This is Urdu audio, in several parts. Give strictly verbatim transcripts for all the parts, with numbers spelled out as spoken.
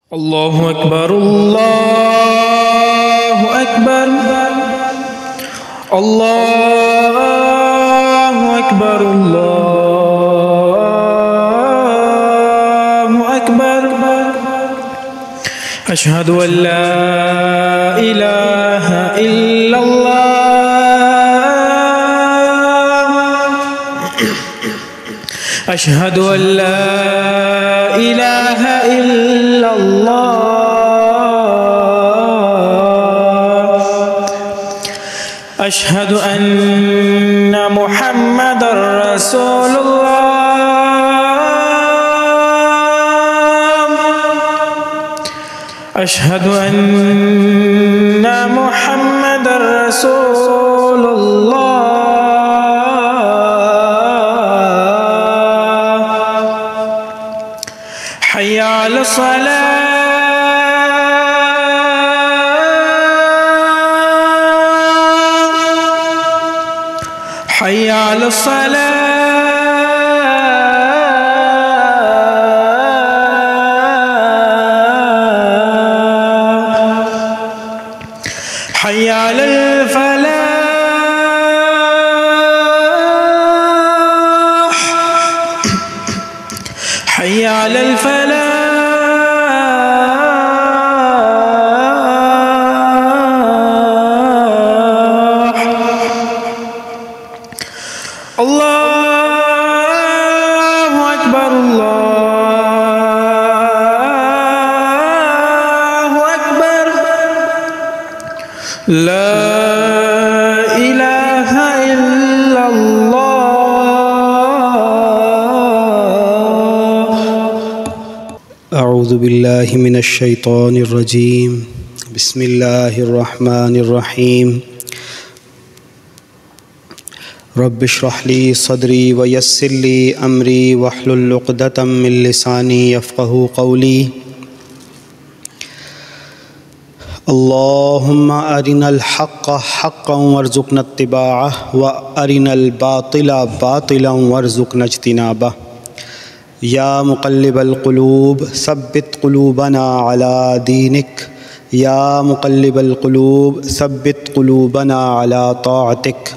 اللہ اکبر اللہ اکبر اللہ اکبر اللہ اکبر اشہد ان لا الہ الا اللہ اشہد ان لا الہ الا اللہ اشہد ان محمد رسول اللہ اشہد ان محمد رسول اللہ حی علی الصلاة حی علی الصلاة حی علی الفلاح حی علی الفلاح اللہ اکبر اللہ اکبر لا الہ الا اللہ اعوذ باللہ من الشیطان الرجیم بسم اللہ الرحمن الرحیم رب اشرح لی صدری ویسر لی امری واحلل عقدۃ من لسانی یفقہوا قولی اللہم ارنا الحق حقا وارزقنا اتباعہ وارنا الباطل باطلا وارزقنا اجتنابہ یا مقلب القلوب ثبت قلوبنا علی دینک یا مقلب القلوب ثبت قلوبنا علی طاعتک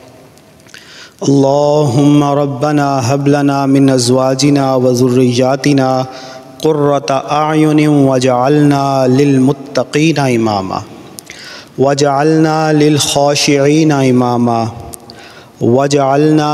اللہم ربنا هب لنا من ازواجنا وذریاتنا قرۃ اعین واجعلنا للمتقین اماما واجعلنا للخاشعین اماما واجعلنا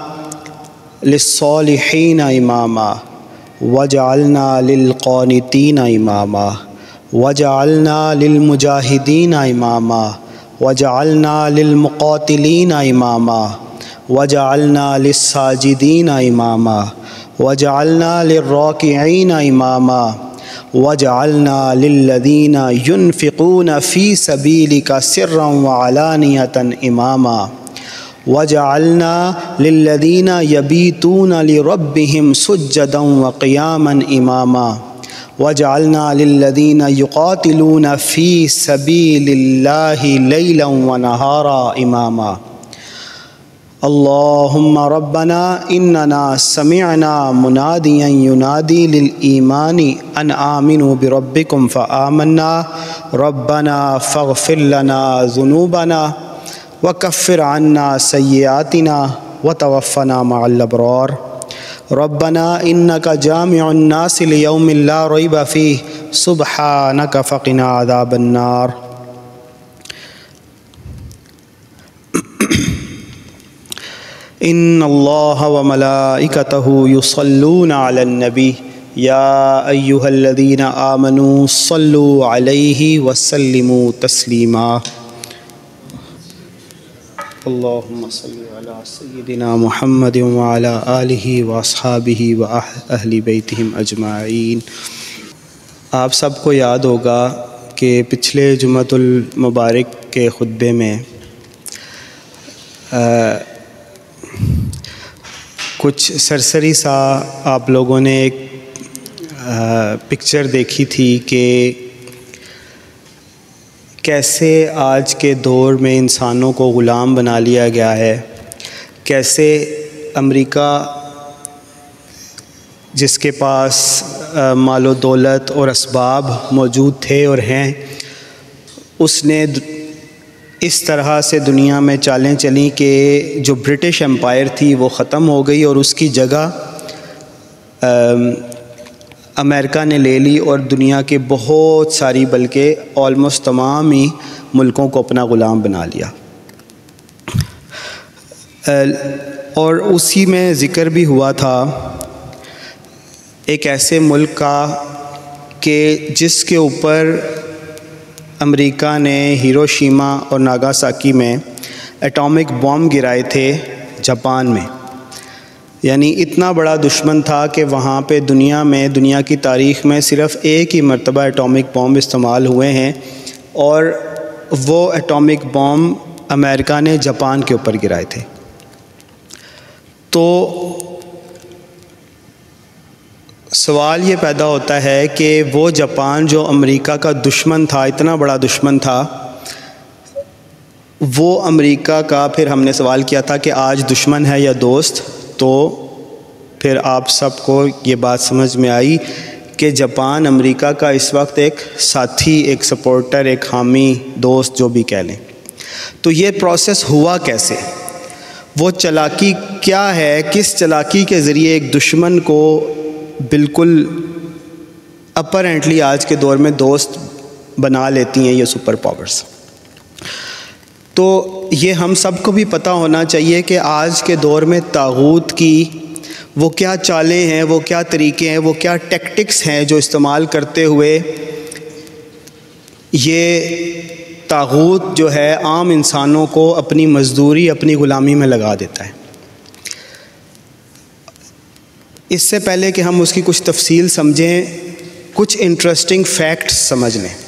للصالحین اماما واجعلنا للقانتین اماما واجعلنا للمجاہدین اماما واجعلنا للمقاتلین اماما وجعلنا للساجدین اماما وجعلنا للراکعین اماما وجعلنا للذین ينفقون فی سبیلک سرا وعلانیۃ اماما وجعلنا للذین یبیتون لربهم سجدا وقیاما اماما وجعلنا للذین یقاتلون فی سبیل اللہ لیلا ونہارا اماما اللہم ربنا اننا سمعنا منادیا ینادی للایمان ان آمنوا بربکم فآمنا ربنا فاغفر لنا ذنوبنا وکفر عنا سیئاتنا وتوفنا مع الابرار ربنا انک جامع الناس لیوم لا ریب فیہ سبحانک فقنا عذاب النار ان اللہ وملائکتہ یصلون علی النبی یا ایہا الذین آمنوا صلوا علیہ وسلموا تسلیما اللہم صلی علی سیدنا محمد وعلی آلہ واصحابہ واہل بیتہم اجمعین۔ آپ سب کو یاد ہوگا کہ پچھلے جمعۃ المبارک کے خطبے میں کچھ سرسری سا آپ لوگوں نے ایک پکچر دیکھی تھی کہ کیسے آج کے دور میں انسانوں کو غلام بنا لیا گیا ہے، کیسے امریکہ جس کے پاس مال و دولت اور اسباب موجود تھے اور ہیں، اس نے اس طرح سے دنیا میں چالیں چلیں کہ جو برٹش امپائر تھی وہ ختم ہو گئی اور اس کی جگہ امریکہ نے لے لی اور دنیا کے بہت ساری بلکہ آلموسٹ تمام ہی ملکوں کو اپنا غلام بنا لیا۔ اور اسی میں ذکر بھی ہوا تھا ایک ایسے ملک کا کہ جس کے اوپر امریکہ نے ہیروشیما اور ناگاساکی میں ایٹامک بم گرائے تھے، جاپان میں۔ یعنی اتنا بڑا دشمن تھا کہ وہاں پہ دنیا میں دنیا کی تاریخ میں صرف ایک ہی مرتبہ ایٹامک بم استعمال ہوئے ہیں، اور وہ ایٹامک بم امریکہ نے جاپان کے اوپر گرائے تھے۔ تو سوال یہ پیدا ہوتا ہے کہ وہ جاپان جو امریکہ کا دشمن تھا، اتنا بڑا دشمن تھا، وہ امریکہ کا پھر ہم نے سوال کیا تھا کہ آج دشمن ہے یا دوست، تو پھر آپ سب کو یہ بات سمجھ میں آئی کہ جاپان امریکہ کا اس وقت ایک ساتھی، ایک سپورٹر، ایک حامی، دوست، جو بھی کہہ لیں۔ تو یہ پروسیس ہوا کیسے؟ وہ چالاکی کیا ہے؟ کس چالاکی کے ذریعے ایک دشمن کو بالکل اپرنٹلی آج کے دور میں دوست بنا لیتی ہیں یہ سپر پاورز؟ تو یہ ہم سب کو بھی پتہ ہونا چاہیے کہ آج کے دور میں طاغوت کی وہ کیا چالیں ہیں، وہ کیا طریقے ہیں، وہ کیا ٹیکٹکس ہیں جو استعمال کرتے ہوئے یہ طاغوت جو ہے عام انسانوں کو اپنی مزدوری، اپنی غلامی میں لگا دیتا ہے۔ اس سے پہلے کہ ہم اس کی کچھ تفصیل سمجھیں، کچھ انٹرسٹنگ فیکٹس سمجھ لیں،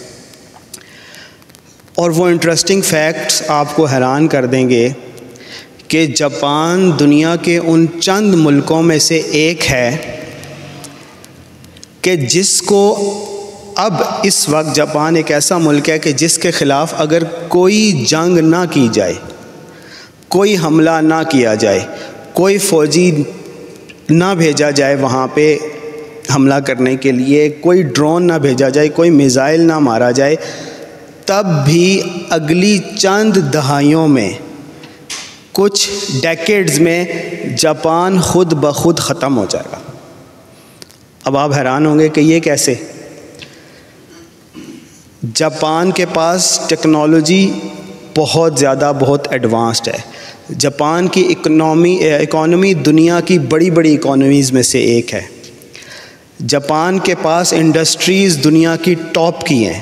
اور وہ انٹرسٹنگ فیکٹس آپ کو حیران کر دیں گے کہ جاپان دنیا کے ان چند ملکوں میں سے ایک ہے کہ جس کو اب اس وقت جاپان ایک ایسا ملک ہے کہ جس کے خلاف اگر کوئی جنگ نہ کی جائے، کوئی حملہ نہ کیا جائے، کوئی فوجی نہ بھیجا جائے وہاں پہ حملہ کرنے کے لیے، کوئی ڈرون نہ بھیجا جائے، کوئی میزائل نہ مارا جائے، تب بھی اگلی چند دہائیوں میں، کچھ ڈیکیڈز میں جاپان خود بخود ختم ہو جائے گا۔ اب آپ حیران ہوں گے کہ یہ کیسے؟ جاپان کے پاس ٹیکنالوجی بہت زیادہ بہت ایڈوانسڈ ہے۔ جاپان کی اکنامی اکانومی دنیا کی بڑی بڑی اکانومیز میں سے ایک ہے۔ جاپان کے پاس انڈسٹریز دنیا کی ٹاپ کی ہیں،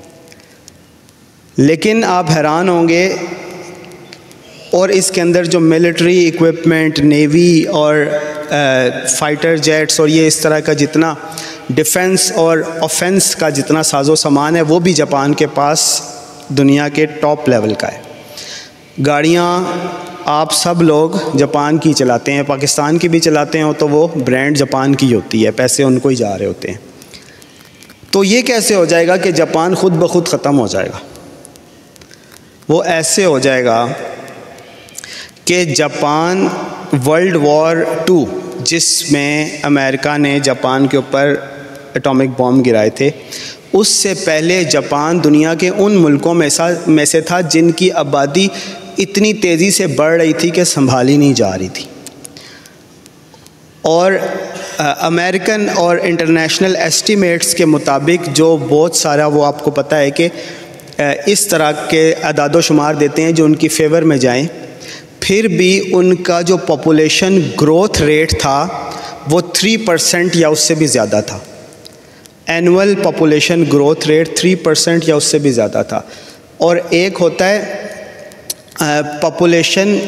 لیکن آپ حیران ہوں گے، اور اس کے اندر جو ملٹری ایکوپمنٹ، نیوی اور فائٹر جیٹس اور یہ اس طرح کا جتنا ڈیفنس اور آفینس کا جتنا ساز و سامان ہے، وہ بھی جاپان کے پاس دنیا کے ٹاپ لیول کا ہے۔ گاڑیاں آپ سب لوگ جاپان کی چلاتے ہیں، پاکستان کی بھی چلاتے ہیں تو وہ برانڈ جاپان کی ہوتی ہے، پیسے ان کو ہی جا رہے ہوتے ہیں۔ تو یہ کیسے ہو جائے گا کہ جاپان خود بخود ختم ہو جائے گا؟ وہ ایسے ہو جائے گا کہ جاپان ورلڈ وار ٹو، جس میں امریکہ نے جاپان کے اوپر ایٹامک بم گرائے تھے، اس سے پہلے جاپان دنیا کے ان ملکوں میں سے تھا جن کی آبادی اتنی تیزی سے بڑھ رہی تھی کہ سنبھالی نہیں جا رہی تھی، اور امریکن اور انٹرنیشنل ایسٹیمیٹس کے مطابق جو بہت سارا وہ آپ کو پتہ ہے کہ اس طرح کے اعداد و شمار دیتے ہیں جو ان کی فیور میں جائیں، پھر بھی ان کا جو پاپولیشن گروتھ ریٹ تھا وہ تھری پرسنٹ یا اس سے بھی زیادہ تھا۔ Annual population growth rate three percent یا اس سے بھی زیادہ تھا۔ اور ایک ہوتا ہے پاپولیشن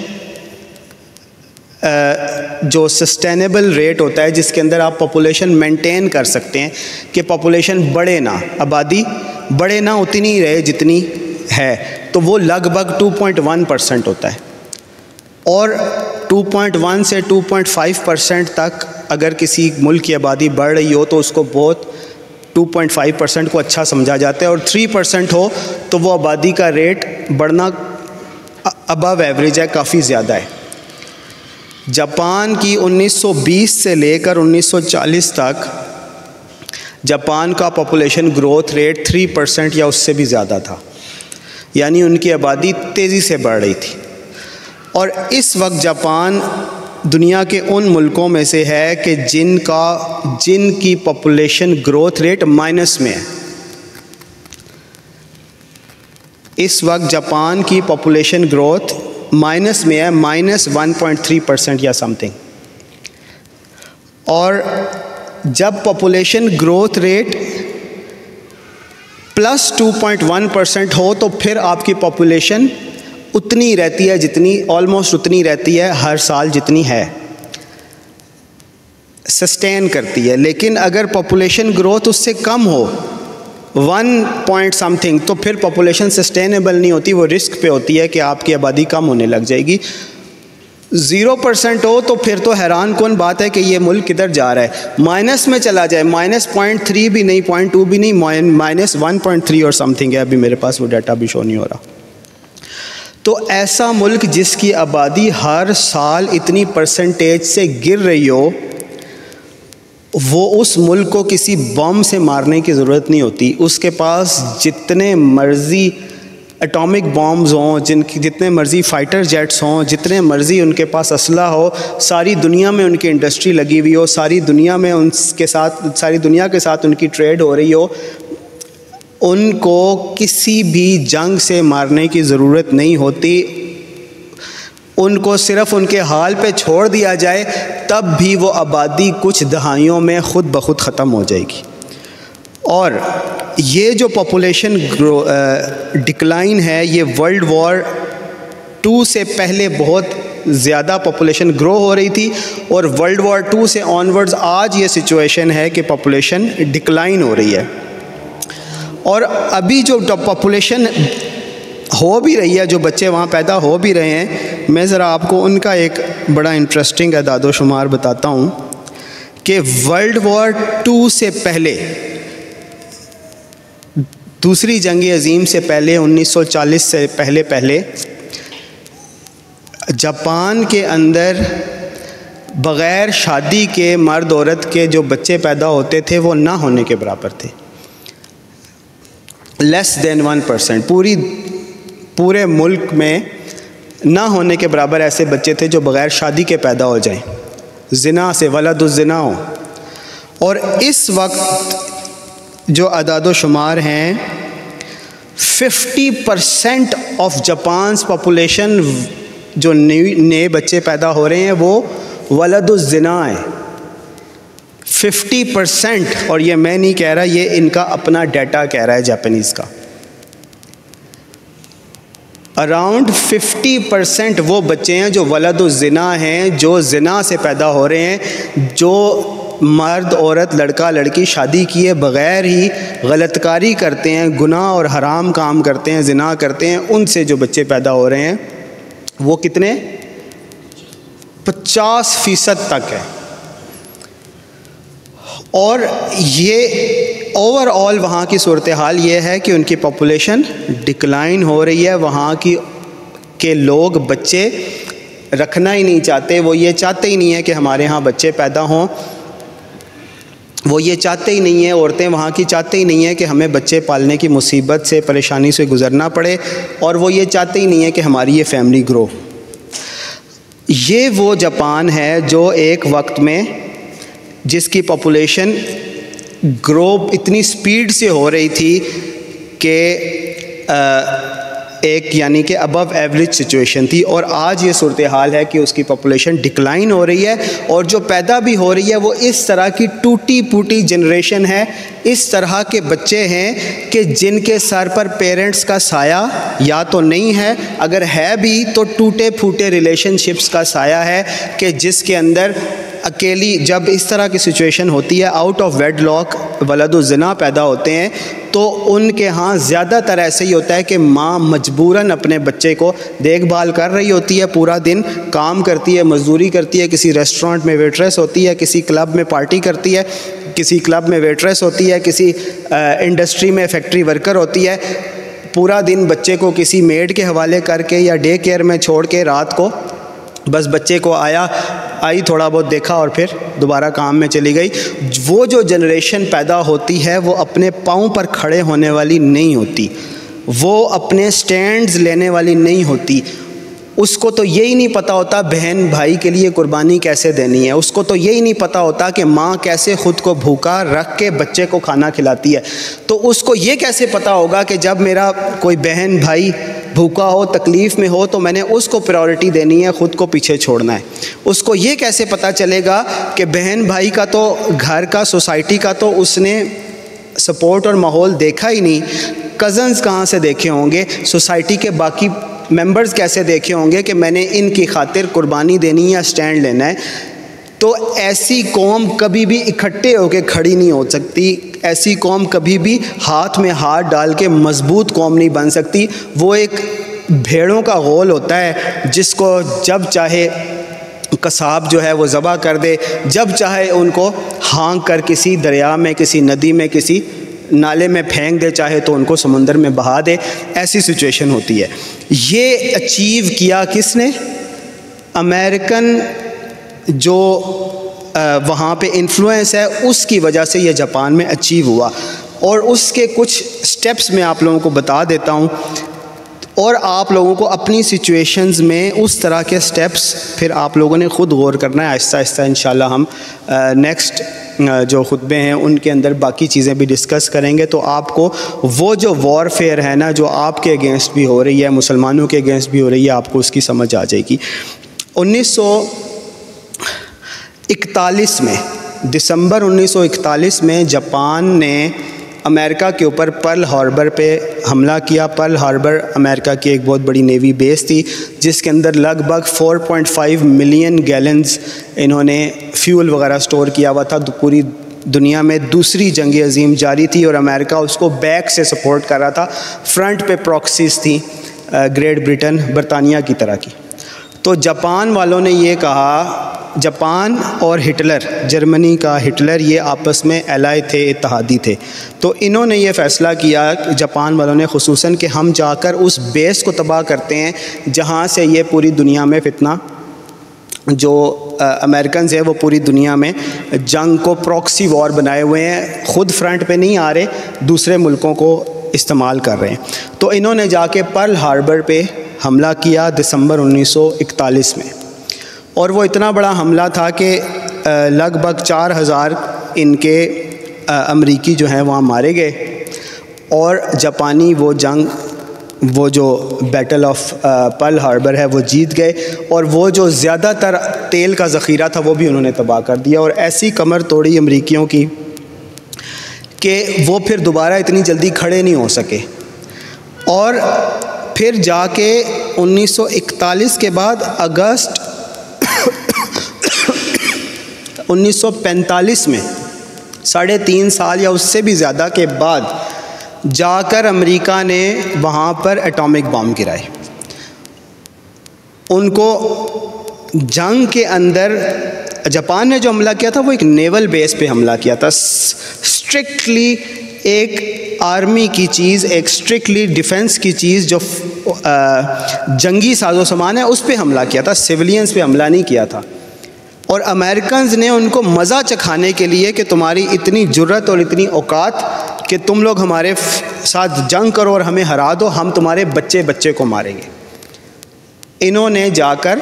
جو سسٹینیبل ریٹ ہوتا ہے، جس کے اندر آپ پاپولیشن مینٹین کر سکتے ہیں کہ پاپولیشن بڑھے نہ، آبادی بڑھے نہ، اتنی رہے جتنی ہے، تو وہ لگ بھگ ٹو پوائنٹ ون پرسنٹ ہوتا ہے۔ اور ٹو پوائنٹ ون سے ٹو پوائنٹ فائیو پرسنٹ تک اگر کسی ملک کی آبادی بڑھ رہی ہو تو اس کو بہت ٹو پوائنٹ فائیو پرسنٹ کو اچھا سمجھا جاتا ہے، اور تھری پرسنٹ ہو تو وہ آبادی کا ریٹ بڑھنا ابو ایوریج ہے، کافی زیادہ ہے۔ جاپان کی انیس سو بیس سے لے کر انیس سو چالیس تک جاپان کا population growth rate three percent یا اس سے بھی زیادہ تھا، یعنی ان کی آبادی تیزی سے بڑھ رہی تھی. اور اس وقت جاپان دنیا کے ان ملکوں میں سے ہے کہ جن کا جن کی پاپولیشن گروتھ ریٹ مائنس میں ہے. اس وقت جاپان کی پاپولیشن گروتھ مائنس میں ہے، minus one point three percent یا سم تھنگ. اور جب population growth rate plus two point one percent ہو تو پھر آپ کی پاپولیشن اتنی رہتی ہے جتنی آلموسٹ اتنی رہتی ہے ہر سال جتنی ہے، سسٹین کرتی ہے. لیکن اگر پاپولیشن گروتھ اس سے کم ہو ون پوائنٹ سم تھنگ تو پھر پاپولیشن سسٹینیبل نہیں ہوتی، وہ رسک پہ ہوتی ہے کہ آپ کی آبادی کم ہونے لگ جائے گی. زیرو پرسنٹ ہو تو پھر تو حیران کن بات ہے کہ یہ ملک کدھر جا رہا ہے. مائنس میں چلا جائے، مائنس پوائنٹ تھری بھی نہیں، پوائنٹ ٹو بھی نہیں، مائنس ون پوائنٹ تھری اور سم تھنگ ہے. ابھی میرے پاس وہ ڈیٹا بھی شو نہیں ہو رہا. تو ایسا ملک جس کی آبادی ہر سال اتنی پرسنٹیج سے گر رہی ہو، وہ اس ملک کو کسی بم سے مارنے کی ضرورت نہیں ہوتی. اس کے پاس جتنے مرضی اٹامک بامز ہوں، جن کی جتنے مرضی فائٹر جیٹس ہوں، جتنے مرضی ان کے پاس اسلحہ ہو، ساری دنیا میں ان کی انڈسٹری لگی ہوئی ہو، ساری دنیا میں ان کے ساتھ ساری دنیا کے ساتھ ان کی ٹریڈ ہو رہی ہو، ان کو کسی بھی جنگ سے مارنے کی ضرورت نہیں ہوتی. ان کو صرف ان کے حال پہ چھوڑ دیا جائے تب بھی وہ آبادی کچھ دہائیوں میں خود بخود ختم ہو جائے گی. اور یہ جو پاپولیشن ڈکلائن ہے، یہ ورلڈ وار ٹو سے پہلے بہت زیادہ پاپولیشن گرو ہو رہی تھی، اور ورلڈ وار ٹو سے آنورڈز آج یہ سچویشن ہے کہ پاپولیشن ڈکلائن ہو رہی ہے. اور ابھی جو پاپولیشن ہو بھی رہی ہے، جو بچے وہاں پیدا ہو بھی رہے ہیں، میں ذرا آپ کو ان کا ایک بڑا انٹرسٹنگ اعداد و شمار بتاتا ہوں کہ ورلڈ وار ٹو سے پہلے، دوسری جنگ عظیم سے پہلے، انیس سو چالیس سے پہلے پہلے جاپان کے اندر بغیر شادی کے مرد عورت کے جو بچے پیدا ہوتے تھے وہ نہ ہونے کے برابر تھے. لیس دین ون پرسینٹ پوری پورے ملک میں نہ ہونے کے برابر ایسے بچے تھے جو بغیر شادی کے پیدا ہو جائیں، زنا سے، ولد الزنا ہو. اور اس وقت جو اعداد و شمار ہیں، fifty percent of Japan's population جو نئے بچے پیدا ہو رہے ہیں وہ ولد الزنا ہیں. Fifty percent. اور یہ میں نہیں کہہ رہا، یہ ان کا اپنا ڈیٹا کہہ رہا ہے جاپانیز کا. اراؤنڈ ففٹی پرسینٹ وہ بچے ہیں جو ولد الزنا ہیں، جو زنا سے پیدا ہو رہے ہیں، جو مرد عورت لڑکا لڑکی شادی کیے بغیر ہی غلط کاری کرتے ہیں، گناہ اور حرام کام کرتے ہیں، زنا کرتے ہیں، ان سے جو بچے پیدا ہو رہے ہیں وہ کتنے؟ پچاس فیصد تک ہے. اور یہ اوور آل وہاں کی صورتحال یہ ہے کہ ان کی پاپولیشن ڈکلائن ہو رہی ہے. وہاں کی کے لوگ بچے رکھنا ہی نہیں چاہتے، وہ یہ چاہتے ہی نہیں ہے کہ ہمارے ہاں بچے پیدا ہوں، وہ یہ چاہتے ہی نہیں ہیں، عورتیں وہاں کی چاہتے ہی نہیں ہیں کہ ہمیں بچے پالنے کی مصیبت سے، پریشانی سے گزرنا پڑے، اور وہ یہ چاہتے ہی نہیں ہیں کہ ہماری یہ فیملی گرو. یہ وہ جاپان ہے جو ایک وقت میں جس کی پاپولیشن گرو اتنی سپیڈ سے ہو رہی تھی کہ ایک یعنی کہ ابو ایوریج سچویشن تھی، اور آج یہ صورتحال ہے کہ اس کی پاپولیشن ڈکلائن ہو رہی ہے، اور جو پیدا بھی ہو رہی ہے وہ اس طرح کی ٹوٹی پوٹی جنریشن ہے، اس طرح کے بچے ہیں کہ جن کے سر پر پیرنٹس کا سایہ یا تو نہیں ہے، اگر ہے بھی تو ٹوٹے پھوٹے ریلیشن شپس کا سایہ ہے، کہ جس کے اندر اکیلی جب اس طرح کی سچویشن ہوتی ہے، آؤٹ آف ویڈ لاک ولد الزنا پیدا ہوتے ہیں، تو ان کے ہاں زیادہ تر ایسے ہی ہوتا ہے کہ ماں مجبوراً اپنے بچے کو دیکھ بھال کر رہی ہوتی ہے، پورا دن کام کرتی ہے، مزدوری کرتی ہے، کسی ریسٹورنٹ میں ویٹریس ہوتی ہے، کسی کلب میں پارٹی کرتی ہے، کسی کلب میں ویٹریس ہوتی ہے، کسی انڈسٹری میں فیکٹری ورکر ہوتی ہے، پورا دن بچے کو کسی میڈ کے حوالے کر کے یا ڈے کیئر میں چھوڑ کے رات کو بس بچے کو آیا آئی, تھوڑا بہت دیکھا اور پھر دوبارہ کام میں چلی گئی. وہ جو جنریشن پیدا ہوتی ہے وہ اپنے پاؤں پر کھڑے ہونے والی نہیں ہوتی, وہ اپنے سٹینڈز لینے والی نہیں ہوتی. اس کو تو یہی نہیں پتہ ہوتا بہن بھائی کے لیے قربانی کیسے دینی ہے, اس کو تو یہی نہیں پتہ ہوتا کہ ماں کیسے خود کو بھوکا رکھ کے بچے کو کھانا کھلاتی ہے. تو اس کو یہ کیسے پتہ ہوگا کہ جب میرا کوئی بہن بھائی بھوکا ہو, تکلیف میں ہو, تو میں نے اس کو پریورٹی دینی ہے, خود کو پیچھے چھوڑنا ہے. اس کو یہ کیسے پتہ چلے گا کہ بہن بھائی کا تو, گھر کا, سوسائٹی کا تو اس نے سپورٹ اور ماحول دیکھا ہی نہیں, کزنز کہاں سے دیکھے ہوں گے, سوسائٹی کے باقی ممبرز کیسے دیکھے ہوں گے کہ میں نے ان کی خاطر قربانی دینی یا سٹینڈ لینا ہے. تو ایسی قوم کبھی بھی اکٹھے ہو کے کھڑی نہیں ہو سکتی, ایسی قوم کبھی بھی ہاتھ میں ہاتھ ڈال کے مضبوط قوم نہیں بن سکتی. وہ ایک بھیڑوں کا غول ہوتا ہے جس کو جب چاہے قصاب جو ہے وہ ذبح کر دے, جب چاہے ان کو ہانک کر کسی دریا میں, کسی ندی میں, کسی نالے میں پھینک دے, چاہے تو ان کو سمندر میں بہا دے. ایسی سچویشن ہوتی ہے. یہ اچیو کیا کس نے؟ امریکن جو وہاں پہ انفلوئنس ہے اس کی وجہ سے یہ جاپان میں اچیو ہوا. اور اس کے کچھ سٹیپس میں آپ لوگوں کو بتا دیتا ہوں, اور آپ لوگوں کو اپنی سچویشنز میں اس طرح کے سٹیپس پھر آپ لوگوں نے خود غور کرنا ہے. آہستہ آہستہ انشاءاللہ ہم نیکسٹ جو خطبے ہیں ان کے اندر باقی چیزیں بھی ڈسکس کریں گے. تو آپ کو وہ جو وار فیئر ہے نا, جو آپ کے اگینسٹ بھی ہو رہی ہے, مسلمانوں کے اگینسٹ بھی ہو رہی ہے, آپ کو اس کی سمجھ آ جائے گی. انیس سو اکتالیس میں, دسمبر انیس سو اکتالیس میں جاپان نے امریکہ کے اوپر پرل ہاربر پہ حملہ کیا. پرل ہاربر امریکہ کی ایک بہت بڑی نیوی بیس تھی جس کے اندر لگ بھگ four point five million gallons انہوں نے فیول وغیرہ سٹور کیا ہوا تھا. پوری دنیا میں دوسری جنگ عظیم جاری تھی اور امریکہ اس کو بیک سے سپورٹ کر رہا تھا. فرنٹ پہ پراکسیز تھیں گریٹ برٹن, برطانیہ کی طرح کی. تو جاپان والوں نے یہ کہا, جاپان اور ہٹلر, جرمنی کا ہٹلر, یہ آپس میں ایلائی تھے, اتحادی تھے. تو انہوں نے یہ فیصلہ کیا, جاپان والوں نے خصوصاً, کہ ہم جا کر اس بیس کو تباہ کرتے ہیں جہاں سے یہ پوری دنیا میں فتنہ, جو امریکنز ہیں وہ پوری دنیا میں جنگ کو پراکسی وار بنائے ہوئے ہیں, خود فرنٹ پہ نہیں آ رہے, دوسرے ملکوں کو استعمال کر رہے ہیں. تو انہوں نے جا کے پرل ہاربر پہ حملہ کیا دسمبر انیس سو اکتالیس میں. اور وہ اتنا بڑا حملہ تھا کہ لگ بھگ چار ہزار ان کے امریکی جو ہیں وہاں مارے گئے, اور جاپانی وہ جنگ, وہ جو بیٹل آف پرل ہاربر ہے وہ جیت گئے, اور وہ جو زیادہ تر تیل کا ذخیرہ تھا وہ بھی انہوں نے تباہ کر دیا. اور ایسی کمر توڑی امریکیوں کی کہ وہ پھر دوبارہ اتنی جلدی کھڑے نہیں ہو سکے. اور پھر جا کے انیس سو اکتالیس کے بعد اگست انیس سو پینتالیس میں, ساڑھے تین سال یا اس سے بھی زیادہ کے بعد جا کر امریکہ نے وہاں پر ایٹامک بم گرائے. ان کو جنگ کے اندر, جاپان نے جو حملہ کیا تھا وہ ایک نیول بیس پہ حملہ کیا تھا, اسٹرکٹلی ایک آرمی کی چیز, ایک اسٹرکٹلی ڈیفنس کی چیز جو جنگی ساز و سامان ہے اس پہ حملہ کیا تھا, سیولینز پہ حملہ نہیں کیا تھا. اور امریکنز نے ان کو مزہ چکھانے کے لیے کہ تمہاری اتنی جرت اور اتنی اوقات کہ تم لوگ ہمارے ساتھ جنگ کرو اور ہمیں ہرا دو, ہم تمہارے بچے بچے کو ماریں گے. انہوں نے جا کر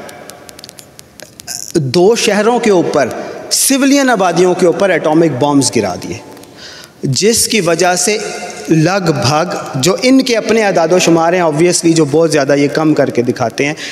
دو شہروں کے اوپر, سولین آبادیوں کے اوپر ایٹامک بمز گرا دیے, جس کی وجہ سے لگ بھگ, جو ان کے اپنے اعداد و شمار ہیں آبویسلی جو بہت زیادہ یہ کم کر کے دکھاتے ہیں,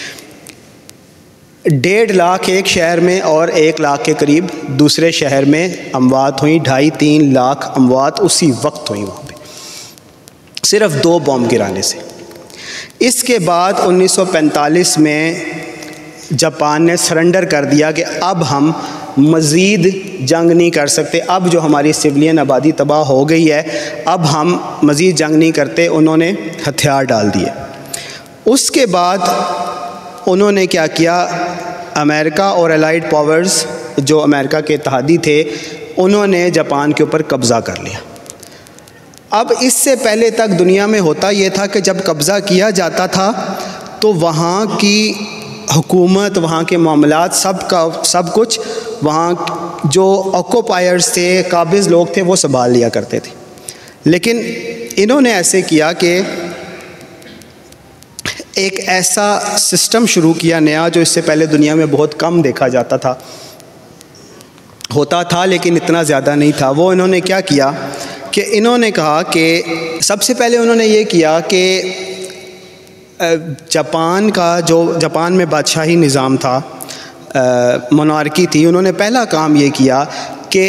ڈیڑھ لاکھ ایک شہر میں اور ایک لاکھ کے قریب دوسرے شہر میں اموات ہوئیں. ڈھائی تین لاکھ اموات اسی وقت ہوئیں وہاں پہ, صرف دو بم گرانے سے. اس کے بعد انیس سو پینتالیس میں جاپان نے سرنڈر کر دیا کہ اب ہم مزید جنگ نہیں کر سکتے, اب جو ہماری سولین آبادی تباہ ہو گئی ہے اب ہم مزید جنگ نہیں کرتے. انہوں نے ہتھیار ڈال دیے. اس کے بعد انہوں نے کیا کیا, امریکہ اور الائیڈ پاورز جو امریکہ کے اتحادی تھے انہوں نے جاپان کے اوپر قبضہ کر لیا. اب اس سے پہلے تک دنیا میں ہوتا یہ تھا کہ جب قبضہ کیا جاتا تھا تو وہاں کی حکومت، وہاں کے معاملات، سب کا سب کچھ وہاں جو آکوپائرز تھے، قابض لوگ تھے، وہ سنبھال لیا کرتے تھے. لیکن انہوں نے ایسے کیا کہ ایک ایسا سسٹم شروع کیا نیا جو اس سے پہلے دنیا میں بہت کم دیکھا جاتا تھا، ہوتا تھا لیکن اتنا زیادہ نہیں تھا. وہ انہوں نے کیا کیا کہ انہوں نے کہا کہ سب سے پہلے انہوں نے یہ کیا کہ جاپان کا جو جاپان میں بادشاہی نظام تھا، مونارکی تھی، انہوں نے پہلا کام یہ کیا کہ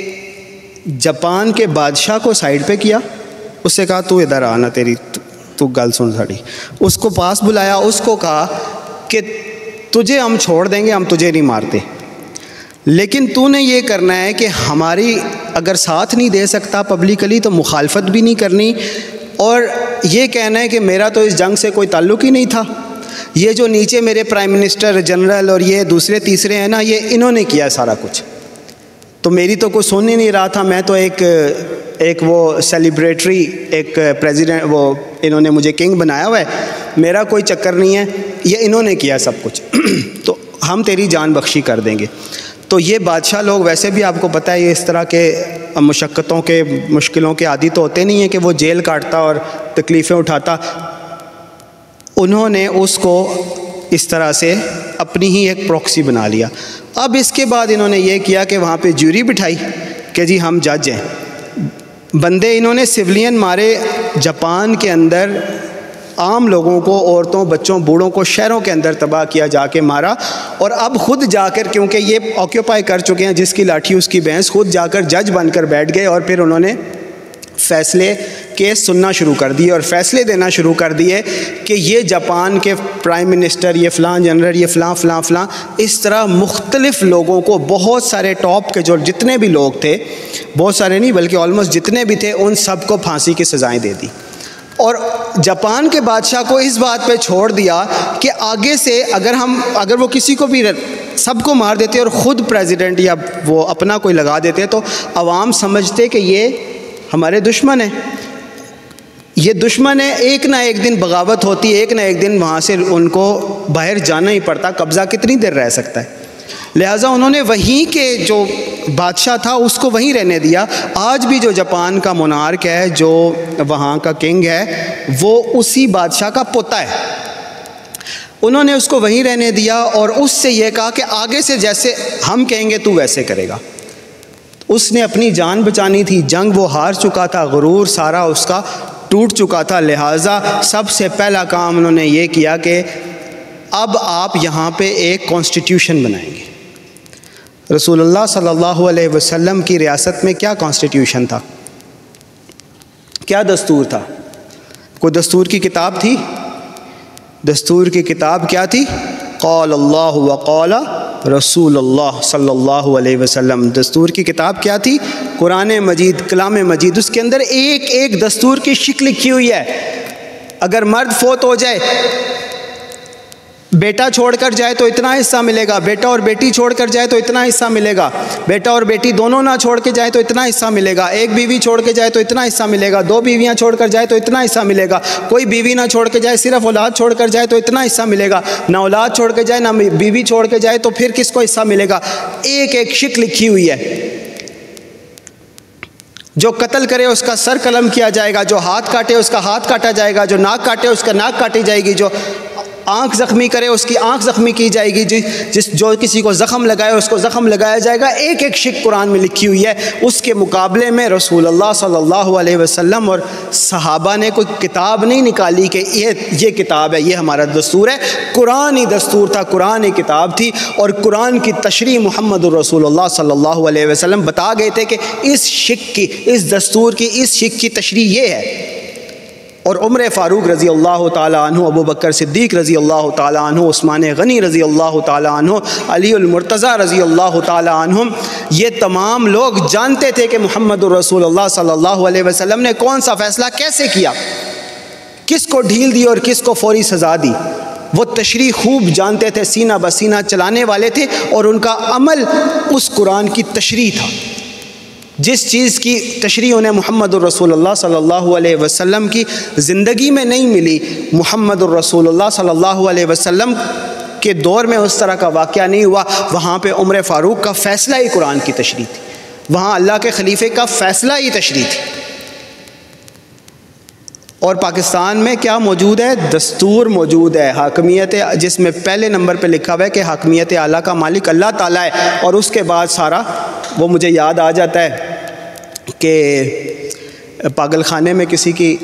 جاپان کے بادشاہ کو سائیڈ پہ کیا. اس سے کہا تو ادھر آنا، تیری تو گل سن ساڑی. اس کو پاس بلایا، اس کو کہا کہ تجھے ہم چھوڑ دیں گے، ہم تجھے نہیں مارتے، لیکن تو نے یہ کرنا ہے کہ ہماری اگر ساتھ نہیں دے سکتا پبلکلی تو مخالفت بھی نہیں کرنی، اور یہ کہنا ہے کہ میرا تو اس جنگ سے کوئی تعلق ہی نہیں تھا. یہ جو نیچے میرے پرائم منسٹر، جنرل اور یہ دوسرے تیسرے ہیں نا، یہ انہوں نے کیا سارا کچھ، تو میری تو کوئی سن ہی نہیں رہا تھا. میں تو ایک ایک وہ سیلیبریٹری ایک پریزیڈنٹ، وہ انہوں نے مجھے کنگ بنایا ہوا ہے، میرا کوئی چکر نہیں ہے، یہ انہوں نے کیا سب کچھ تو ہم تیری جان بخشی کر دیں گے. تو یہ بادشاہ لوگ ویسے بھی آپ کو پتہ ہے یہ اس طرح کے مشقتوں کے، مشکلوں کے عادی تو ہوتے نہیں ہیں کہ وہ جیل کاٹتا اور تکلیفیں اٹھاتا. انہوں نے اس کو اس طرح سے اپنی ہی ایک پروکسی بنا لیا. اب اس کے بعد انہوں نے یہ کیا کہ وہاں پہ جوری بٹھائی کہ جی ہم جج ہیں. بندے انہوں نے سولین مارے جاپان کے اندر، عام لوگوں کو، عورتوں، بچوں، بوڑھوں کو شہروں کے اندر تباہ کیا، جا کے مارا. اور اب خود جا کر، کیونکہ یہ آکیوپائی کر چکے ہیں، جس کی لاٹھی اس کی بھینس، خود جا کر جج بن کر بیٹھ گئے اور پھر انہوں نے فیصلے کیس سننا شروع کر دیے اور فیصلے دینا شروع کر دیے کہ یہ جاپان کے پرائم منسٹر، یہ فلاں جنرل، یہ فلاں فلاں فلاں، اس طرح مختلف لوگوں کو، بہت سارے ٹاپ کے جو جتنے بھی لوگ تھے، بہت سارے نہیں بلکہ آلموسٹ جتنے بھی تھے، ان سب کو پھانسی کی سزائیں دے دی. اور جاپان کے بادشاہ کو اس بات پہ چھوڑ دیا کہ آگے سے اگر ہم اگر وہ کسی کو بھی سب کو مار دیتے اور خود پریزیڈنٹ یا وہ اپنا کوئی لگا دیتے تو عوام سمجھتے کہ یہ ہمارے دشمن ہیں، یہ دشمن ہے، ایک نہ ایک دن بغاوت ہوتی ہے، ایک نہ ایک دن وہاں سے ان کو باہر جانا ہی پڑتا، قبضہ کتنی دیر رہ سکتا ہے. لہٰذا انہوں نے وہیں کے جو بادشاہ تھا اس کو وہیں رہنے دیا. آج بھی جو جاپان کا مونارک ہے، جو وہاں کا کنگ ہے، وہ اسی بادشاہ کا پوتا ہے. انہوں نے اس کو وہیں رہنے دیا اور اس سے یہ کہا کہ آگے سے جیسے ہم کہیں گے تو ویسے کرے گا. اس نے اپنی جان بچانی تھی، جنگ وہ ہار چکا تھا، غرور سارا اس کا ٹوٹ چکا تھا. لہٰذا سب سے پہلا کام انہوں نے یہ کیا کہ اب آپ یہاں پہ ایک کانسٹیٹیوشن بنائیں گے. رسول اللہ صلی اللہ علیہ وسلم کی ریاست میں کیا کانسٹیٹیوشن تھا، کیا دستور تھا؟ کوئی دستور کی کتاب تھی؟ دستور کی کتاب کیا تھی؟ قال اللہ وقال رسول اللہ صلی اللہ علیہ وسلم. دستور کی کتاب کیا تھی؟ قرآن مجید، کلام مجید. اس کے اندر ایک ایک دستور کی شکل لکھی ہوئی ہے. اگر مرد فوت ہو جائے، بیٹا چھوڑ کر جائے تو اتنا حصہ ملے گا، بیٹا اور بیٹی چھوڑ کر جائے تو اتنا حصہ ملے گا، بیٹا اور بیٹی دونوں نہ چھوڑ کے جائے تو اتنا حصہ ملے گا، ایک بیوی چھوڑ کے جائے تو اتنا حصہ ملے گا، دو بیویاں چھوڑ کر جائے تو اتنا حصہ ملے گا، کوئی بیوی نہ چھوڑ کے جائے، صرف اولاد چھوڑ کر جائے تو اتنا حصہ ملے گا، نہ اولاد چھوڑ کے جائے نہ بیوی چھوڑ کے جائے تو پھر کس کو حصہ ملے گا. ایک ایک شک لکھی ہوئی ہے. جو قتل کرے اس کا سر قلم کیا جائے گا، جو ہاتھ کاٹے اس کا ہاتھ کاٹا جائے گا، جو ناک کاٹے اس کا ناک کاٹی جائے گی، جو آنکھ زخمی کرے اس کی آنکھ زخمی کی جائے گی، جس جو کسی کو زخم لگائے اس کو زخم لگایا جائے گا. ایک ایک شک قرآن میں لکھی ہوئی ہے. اس کے مقابلے میں رسول اللہ صلی اللہ علیہ وسلم اور صحابہ نے کوئی کتاب نہیں نکالی کہ یہ یہ کتاب ہے، یہ ہمارا دستور ہے. قرآن ہی دستور تھا، قرآن ہی کتاب تھی. اور قرآن کی تشریح محمد الرسول اللہ صلی اللہ علیہ وسلم بتا گئے تھے کہ اس شک کی، اس دستور کی، اس شک کی تشریح یہ ہے. اور عمر فاروق رضی اللہ تعالیٰ عنہ، ابو بکر صدیق رضی اللہ تعالیٰ عنہ، عثمان غنی رضی اللہ تعالیٰ عنہ، علی المرتضیٰ رضی اللہ تعالیٰ عنہم، یہ تمام لوگ جانتے تھے کہ محمد الرسول اللہ صلی اللہ علیہ وسلم نے کون سا فیصلہ کیسے کیا، کس کو ڈھیل دی اور کس کو فوری سزا دی. وہ تشریح خوب جانتے تھے، سینہ بسینہ چلانے والے تھے، اور ان کا عمل اس قرآن کی تشریح تھا. جس چیز کی تشریح انہیں محمد الرسول اللہ صلی اللہ علیہ وسلم کی زندگی میں نہیں ملی، محمد الرسول اللہ صلی اللہ علیہ وسلم کے دور میں اس طرح کا واقعہ نہیں ہوا. وہاں پہ عمر فاروق کا فیصلہ ہی قرآن کی تشریح تھی, وہاں اللہ کے خلیفے کا فیصلہ ہی تشریح تھی. اور پاکستان میں کیا موجود ہے؟ دستور موجود ہے, حاکمیت, جس میں پہلے نمبر پہ لکھا ہوا ہے کہ حاکمیت اعلیٰ کا مالک اللہ تعالیٰ ہے. اور اس کے بعد سارا وہ مجھے یاد آ جاتا ہے کہ پاگل خانے میں کسی کی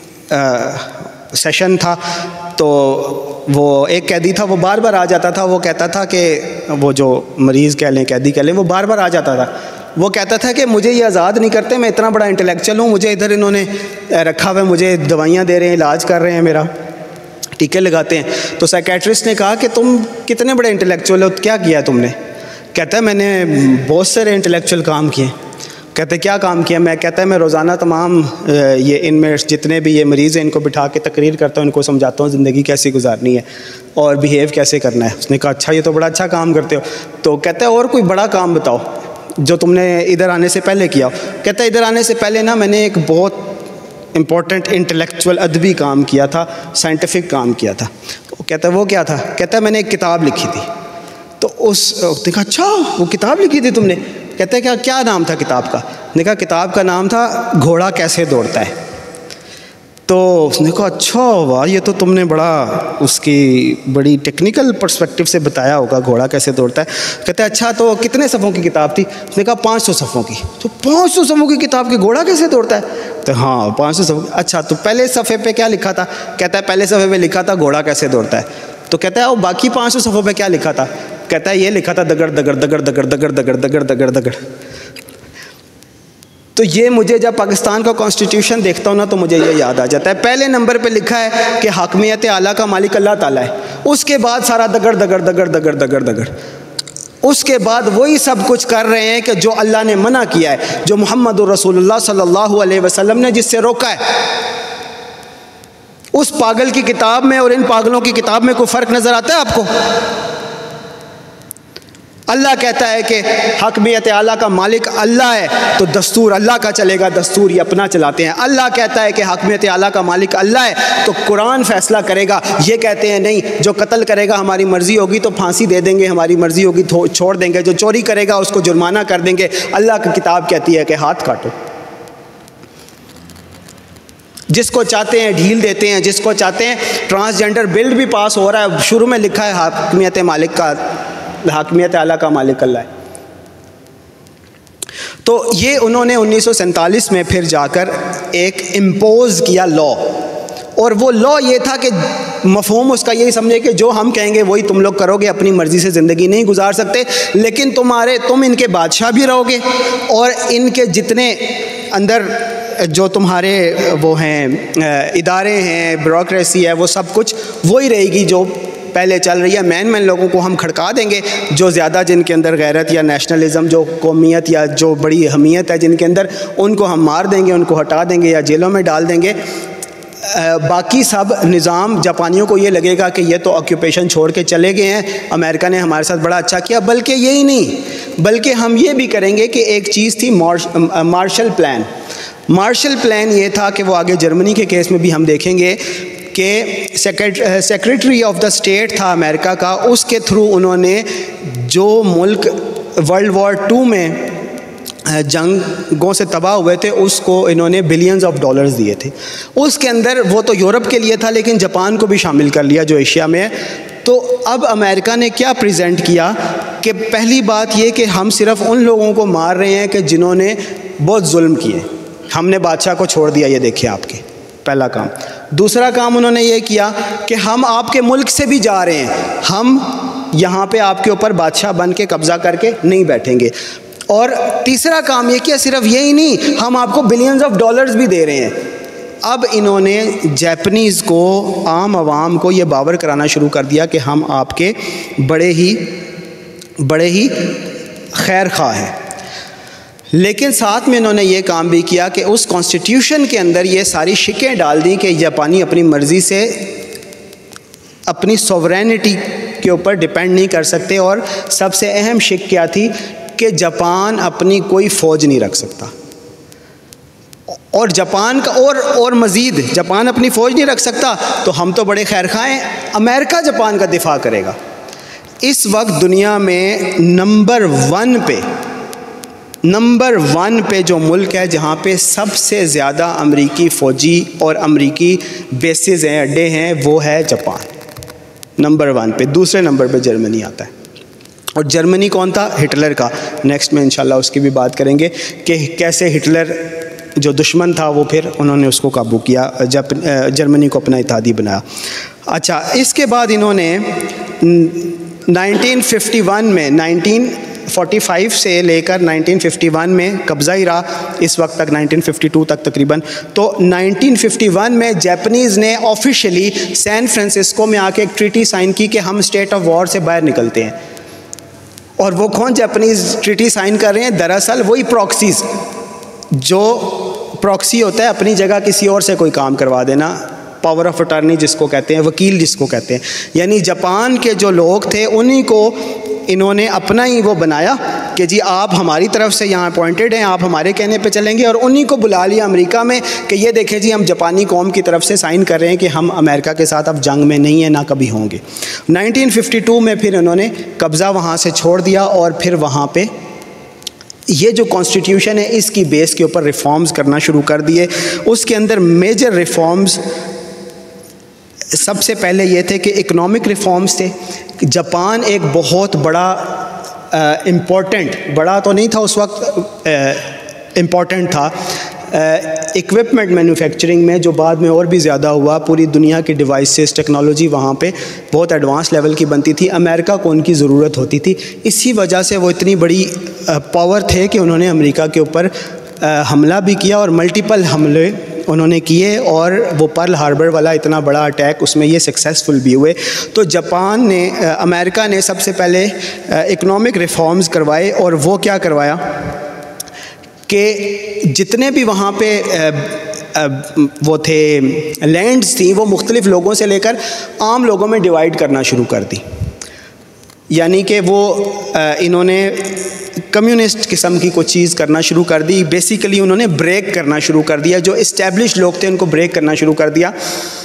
سیشن تھا, تو وہ ایک قیدی تھا, وہ بار بار آ جاتا تھا. وہ کہتا تھا کہ وہ جو مریض کہہ لیں, قیدی کہہ لیں, وہ بار بار آ جاتا تھا. وہ کہتا تھا کہ مجھے یہ آزاد نہیں کرتے, میں اتنا بڑا انٹلیکچوئل ہوں, مجھے ادھر انہوں نے رکھا ہوا ہے, مجھے دوائیاں دے رہے ہیں, علاج کر رہے ہیں, میرا ٹیکے لگاتے ہیں. تو سائیکیٹرسٹ نے کہا کہ تم کتنے بڑے انٹلیکچوئل ہو, کیا کیا تم نے؟ کہتا ہے میں نے بہت سارے انٹلیکچوئل کام کیے. کہتے کیا کام کیا؟ میں کہتا ہے میں روزانہ تمام یہ ان میں جتنے بھی یہ مریض ہیں ان کو بٹھا کے تقریر کرتا ہوں, ان کو سمجھاتا ہوں زندگی کیسی گزارنی ہے اور بیہیو کیسے کرنا ہے. اس نے کہا اچھا یہ تو بڑا اچھا کام کرتے ہو. تو کہتا ہے اور کوئی بڑا کام بتاؤ جو تم نے ادھر آنے سے پہلے کیا ہو. کہتا ہے ادھر آنے سے پہلے نا میں نے ایک بہت امپورٹنٹ انٹلیکچوئل ادبی کام کیا تھا, سائنٹیفک کام کیا تھا. کہتا ہے وہ کیا تھا؟ کہتا ہے میں نے ایک کتاب لکھی تھی. تو اس نے کہا اچھا وہ کتاب لکھی تھی تم نے؟ کہتا ہے کیا کیا نام تھا کتاب کا؟ نے کہا کتاب کا نام تھا گھوڑا کیسے دوڑتا ہے. تو اس نے کہا اچھا واہ یہ تو تم نے بڑا اس کی بڑی ٹیکنیکل پرسپیکٹیو سے بتایا ہوگا گھوڑا کیسے دوڑتا ہے. کہتا ہے اچھا تو کتنے صفحوں کی کتاب تھی؟ اس نے کہا پانچ سو صفحوں کی. تو پانچ سو صفحوں کی کتاب کی گھوڑا کیسے دوڑتا ہے؟ تو ہاں پانچ سو صفحوں. اچھا تو پہلے صفحے پہ کیا لکھا تھا؟ کہتا ہے پہلے صفحے پہ لکھا تھا گھوڑا کیسے دوڑتا ہے. تو کہتا ہے وہ باقی پانچ سو صفحوں پہ کیا لکھا تھا؟ کہتا ہے یہ لکھا تھا دگڑ دگڑ دگڑ دگڑ دگڑ دگڑ دگڑ دگڑ دگڑ. تو یہ مجھے جب پاکستان کا کانسٹیٹیوشن دیکھتا ہوں نا تو مجھے یہ یاد آ جاتا ہے. پہلے نمبر پہ لکھا ہے کہ حاکمیت اعلیٰ کا مالک اللہ تعالیٰ ہے. اس کے بعد سارا دگڑ دگڑ دگڑ دگڑ دگڑ دگڑ. اس کے بعد وہی سب کچھ کر رہے ہیں کہ جو اللہ نے منع کیا ہے, جو محمد الرسول اللہ صلی اللہ علیہ وسلم نے جس سے روکا ہے. اس پاگل کی کتاب میں اور ان پاگلوں کی کتاب میں کوئی فرق نظر آتا ہے آپ کو؟ اللہ کہتا ہے کہ حاکمیت اعلیٰ کا مالک اللہ ہے تو دستور اللہ کا چلے گا, دستور یہ اپنا چلاتے ہیں. اللہ کہتا ہے کہ حاکمیت اعلیٰ کا مالک اللہ ہے تو قرآن فیصلہ کرے گا. یہ کہتے ہیں نہیں جو قتل کرے گا ہماری مرضی ہوگی تو پھانسی دے دیں گے, ہماری مرضی ہوگی تو چھوڑ دیں گے, جو چوری کرے گا اس کو جرمانہ کر دیں گے. اللہ کی کتاب کہتی ہے کہ ہاتھ کاٹو. جس کو چاہتے ہیں ڈھیل دیتے ہیں, جس کو چاہتے ہیں ٹرانسجنڈر بل بھی پاس ہو رہا ہے, شروع میں لکھا ہے حاکمیت مالک کا حاکمیت اعلیٰ کا مالک اللہ ہے. تو یہ انہوں نے انیس سو سینتالیس میں پھر جا کر ایک امپوز کیا لا, اور وہ لا یہ تھا کہ مفہوم اس کا یہی سمجھے کہ جو ہم کہیں گے وہی تم لوگ کرو گے, اپنی مرضی سے زندگی نہیں گزار سکتے, لیکن تمہارے تم ان کے بادشاہ بھی رہو گے اور ان کے جتنے اندر جو تمہارے وہ ہیں ادارے ہیں, بیوروکریسی ہے, وہ سب کچھ وہی رہے گی جو پہلے چل رہی ہے. مین مین لوگوں کو ہم کھڑکا دیں گے, جو زیادہ جن کے اندر غیرت یا نیشنلزم, جو قومیت یا جو بڑی اہمیت ہے جن کے اندر, ان کو ہم مار دیں گے, ان کو ہٹا دیں گے یا جیلوں میں ڈال دیں گے. باقی سب نظام جاپانیوں کو یہ لگے گا کہ یہ تو آکیوپیشن چھوڑ کے چلے گئے ہیں, امریکہ نے ہمارے ساتھ بڑا اچھا کیا. بلکہ یہی نہیں, بلکہ ہم یہ بھی کریں گے کہ ایک چیز تھی مارشل پلان. مارشل پلان یہ تھا کہ وہ آگے جرمنی کے کیس میں بھی ہم دیکھیں گے کہ سیکریٹری آف دا اسٹیٹ تھا امریکہ کا, اس کے تھرو انہوں نے جو ملک ورلڈ وار ٹو میں جنگوں سے تباہ ہوئے تھے اس کو انہوں نے بلینز آف ڈالرز دیے تھے. اس کے اندر وہ تو یورپ کے لیے تھا لیکن جاپان کو بھی شامل کر لیا جو ایشیا میں ہے. تو اب امریکہ نے کیا پریزنٹ کیا کہ پہلی بات یہ کہ ہم صرف ان لوگوں کو مار رہے ہیں کہ جنہوں نے بہت ظلم کیے, ہم نے بادشاہ کو چھوڑ دیا. یہ دیکھیں آپ کے پہلا کام. دوسرا کام انہوں نے یہ کیا کہ ہم آپ کے ملک سے بھی جا رہے ہیں, ہم یہاں پہ آپ کے اوپر بادشاہ بن کے قبضہ کر کے نہیں بیٹھیں گے. اور تیسرا کام یہ کیا, صرف یہی نہیں, ہم آپ کو بلینز آف ڈالرز بھی دے رہے ہیں. اب انہوں نے جیپنیز کو, عام عوام کو یہ باور کرانا شروع کر دیا کہ ہم آپ کے بڑے ہی بڑے ہی خیر خواہ ہیں. لیکن ساتھ میں انہوں نے یہ کام بھی کیا کہ اس کانسٹیٹیوشن کے اندر یہ ساری شکیں ڈال دیں کہ جاپانی اپنی مرضی سے اپنی سوورینٹی کے اوپر ڈیپینڈ نہیں کر سکتے. اور سب سے اہم شک کیا تھی کہ جاپان اپنی کوئی فوج نہیں رکھ سکتا, اور جاپان کا اور اور مزید جاپان اپنی فوج نہیں رکھ سکتا تو ہم تو بڑے خیر خواہ ہیں, امریکہ جاپان کا دفاع کرے گا. اس وقت دنیا میں نمبر ون پہ نمبر ون پہ جو ملک ہے جہاں پہ سب سے زیادہ امریکی فوجی اور امریکی بیسز ہیں، اڈے ہیں، وہ ہے جاپان نمبر ون پہ. دوسرے نمبر پہ جرمنی آتا ہے. اور جرمنی کون تھا؟ ہٹلر کا. نیکسٹ میں انشاءاللہ اس کی بھی بات کریں گے کہ کیسے ہٹلر جو دشمن تھا وہ پھر انہوں نے اس کو قابو کیا، جب جرمنی کو اپنا اتحادی بنایا. اچھا، اس کے بعد انہوں نے نائنٹین ففٹی ون میں نائنٹین فورٹی فائیو سے لے کر نائنٹین ففٹی ون میں قبضہ ہی رہا اس وقت تک، نائنٹین ففٹی ٹو تک تقریباً. تو نائنٹین ففٹی ون میں جاپنیز نے آفیشلی سین فرانسسکو میں آ کے ایک ٹریٹی سائن کی کہ ہم اسٹیٹ آف وار سے باہر نکلتے ہیں. اور وہ کون جاپنیز ٹریٹی سائن کر رہے ہیں؟ دراصل وہی پراکسیز. جو پراکسی ہوتا ہے اپنی جگہ کسی اور سے کوئی کام کروا دینا، پاور آف اٹارنی جس کو کہتے ہیں، وکیل جس کو کہتے ہیں. یعنی جاپان کے جو لوگ تھے انہی کو انہوں نے اپنا ہی وہ بنایا کہ جی آپ ہماری طرف سے یہاں اپوائنٹڈ ہیں، آپ ہمارے کہنے پہ چلیں گے. اور انہی کو بلا لیا امریکہ میں کہ یہ دیکھیں جی ہم جاپانی قوم کی طرف سے سائن کر رہے ہیں کہ ہم امریکہ کے ساتھ اب جنگ میں نہیں ہیں، نہ کبھی ہوں گے. نائنٹین ففٹی ٹو میں پھر انہوں نے قبضہ وہاں سے چھوڑ دیا اور پھر وہاں پہ یہ جو کانسٹیٹیوشن ہے اس کی بیس کے اوپر ریفارمز کرنا شروع کر دیے. اس کے اندر میجر ریفارمز سب سے پہلے یہ تھے کہ اکنامک ریفارمز تھے. جاپان ایک بہت بڑا امپورٹنٹ بڑا تو نہیں تھا اس وقت، امپورٹنٹ تھا اکوپمنٹ مینوفیکچرنگ میں، جو بعد میں اور بھی زیادہ ہوا. پوری دنیا کی ڈیوائسز ٹیکنالوجی وہاں پہ بہت ایڈوانس لیول کی بنتی تھی. امریکہ کو ان کی ضرورت ہوتی تھی. اسی وجہ سے وہ اتنی بڑی پاور تھے کہ انہوں نے امریکہ کے اوپر حملہ بھی کیا اور ملٹیپل حملے انہوں نے کیے. اور وہ پرل ہاربر والا اتنا بڑا اٹیک، اس میں یہ سکسیسفل بھی ہوئے. تو جاپان نے امریکہ نے سب سے پہلے اکنامک ریفارمز کروائے. اور وہ کیا کروایا کہ جتنے بھی وہاں پہ وہ تھے لینڈز تھیں وہ مختلف لوگوں سے لے کر عام لوگوں میں ڈیوائیڈ کرنا شروع کر دی. یعنی کہ وہ انہوں نے کمیونسٹ قسم کی کوئی چیز کرنا شروع کر دی. بیسیکلی انہوں نے بریک کرنا شروع کر دیا. جو اسٹیبلش لوگ تھے ان کو بریک کرنا شروع کر دیا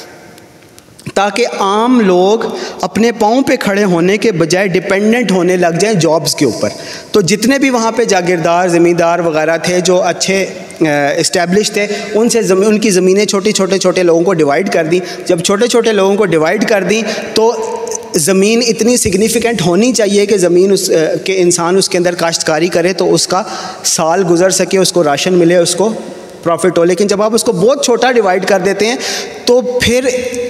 تاکہ عام لوگ اپنے پاؤں پہ کھڑے ہونے کے بجائے ڈیپینڈنٹ ہونے لگ جائیں جابز کے اوپر. تو جتنے بھی وہاں پہ جاگیردار زمیندار وغیرہ تھے جو اچھے اسٹیبلش تھے، ان سے زمین ان کی زمینیں چھوٹی چھوٹے چھوٹے لوگوں کو ڈیوائیڈ کر دی. جب چھوٹے چھوٹے لوگوں کو ڈیوائیڈ کر دی تو زمین اتنی سگنیفیکنٹ ہونی چاہیے کہ زمین اس کے انسان اس کے اندر کاشتکاری کرے تو اس کا سال گزر سکے، اس کو راشن ملے، اس کو پروفٹ ہو. لیکن جب آپ اس کو بہت چھوٹا ڈیوائیڈ کر دیتے ہیں تو پھر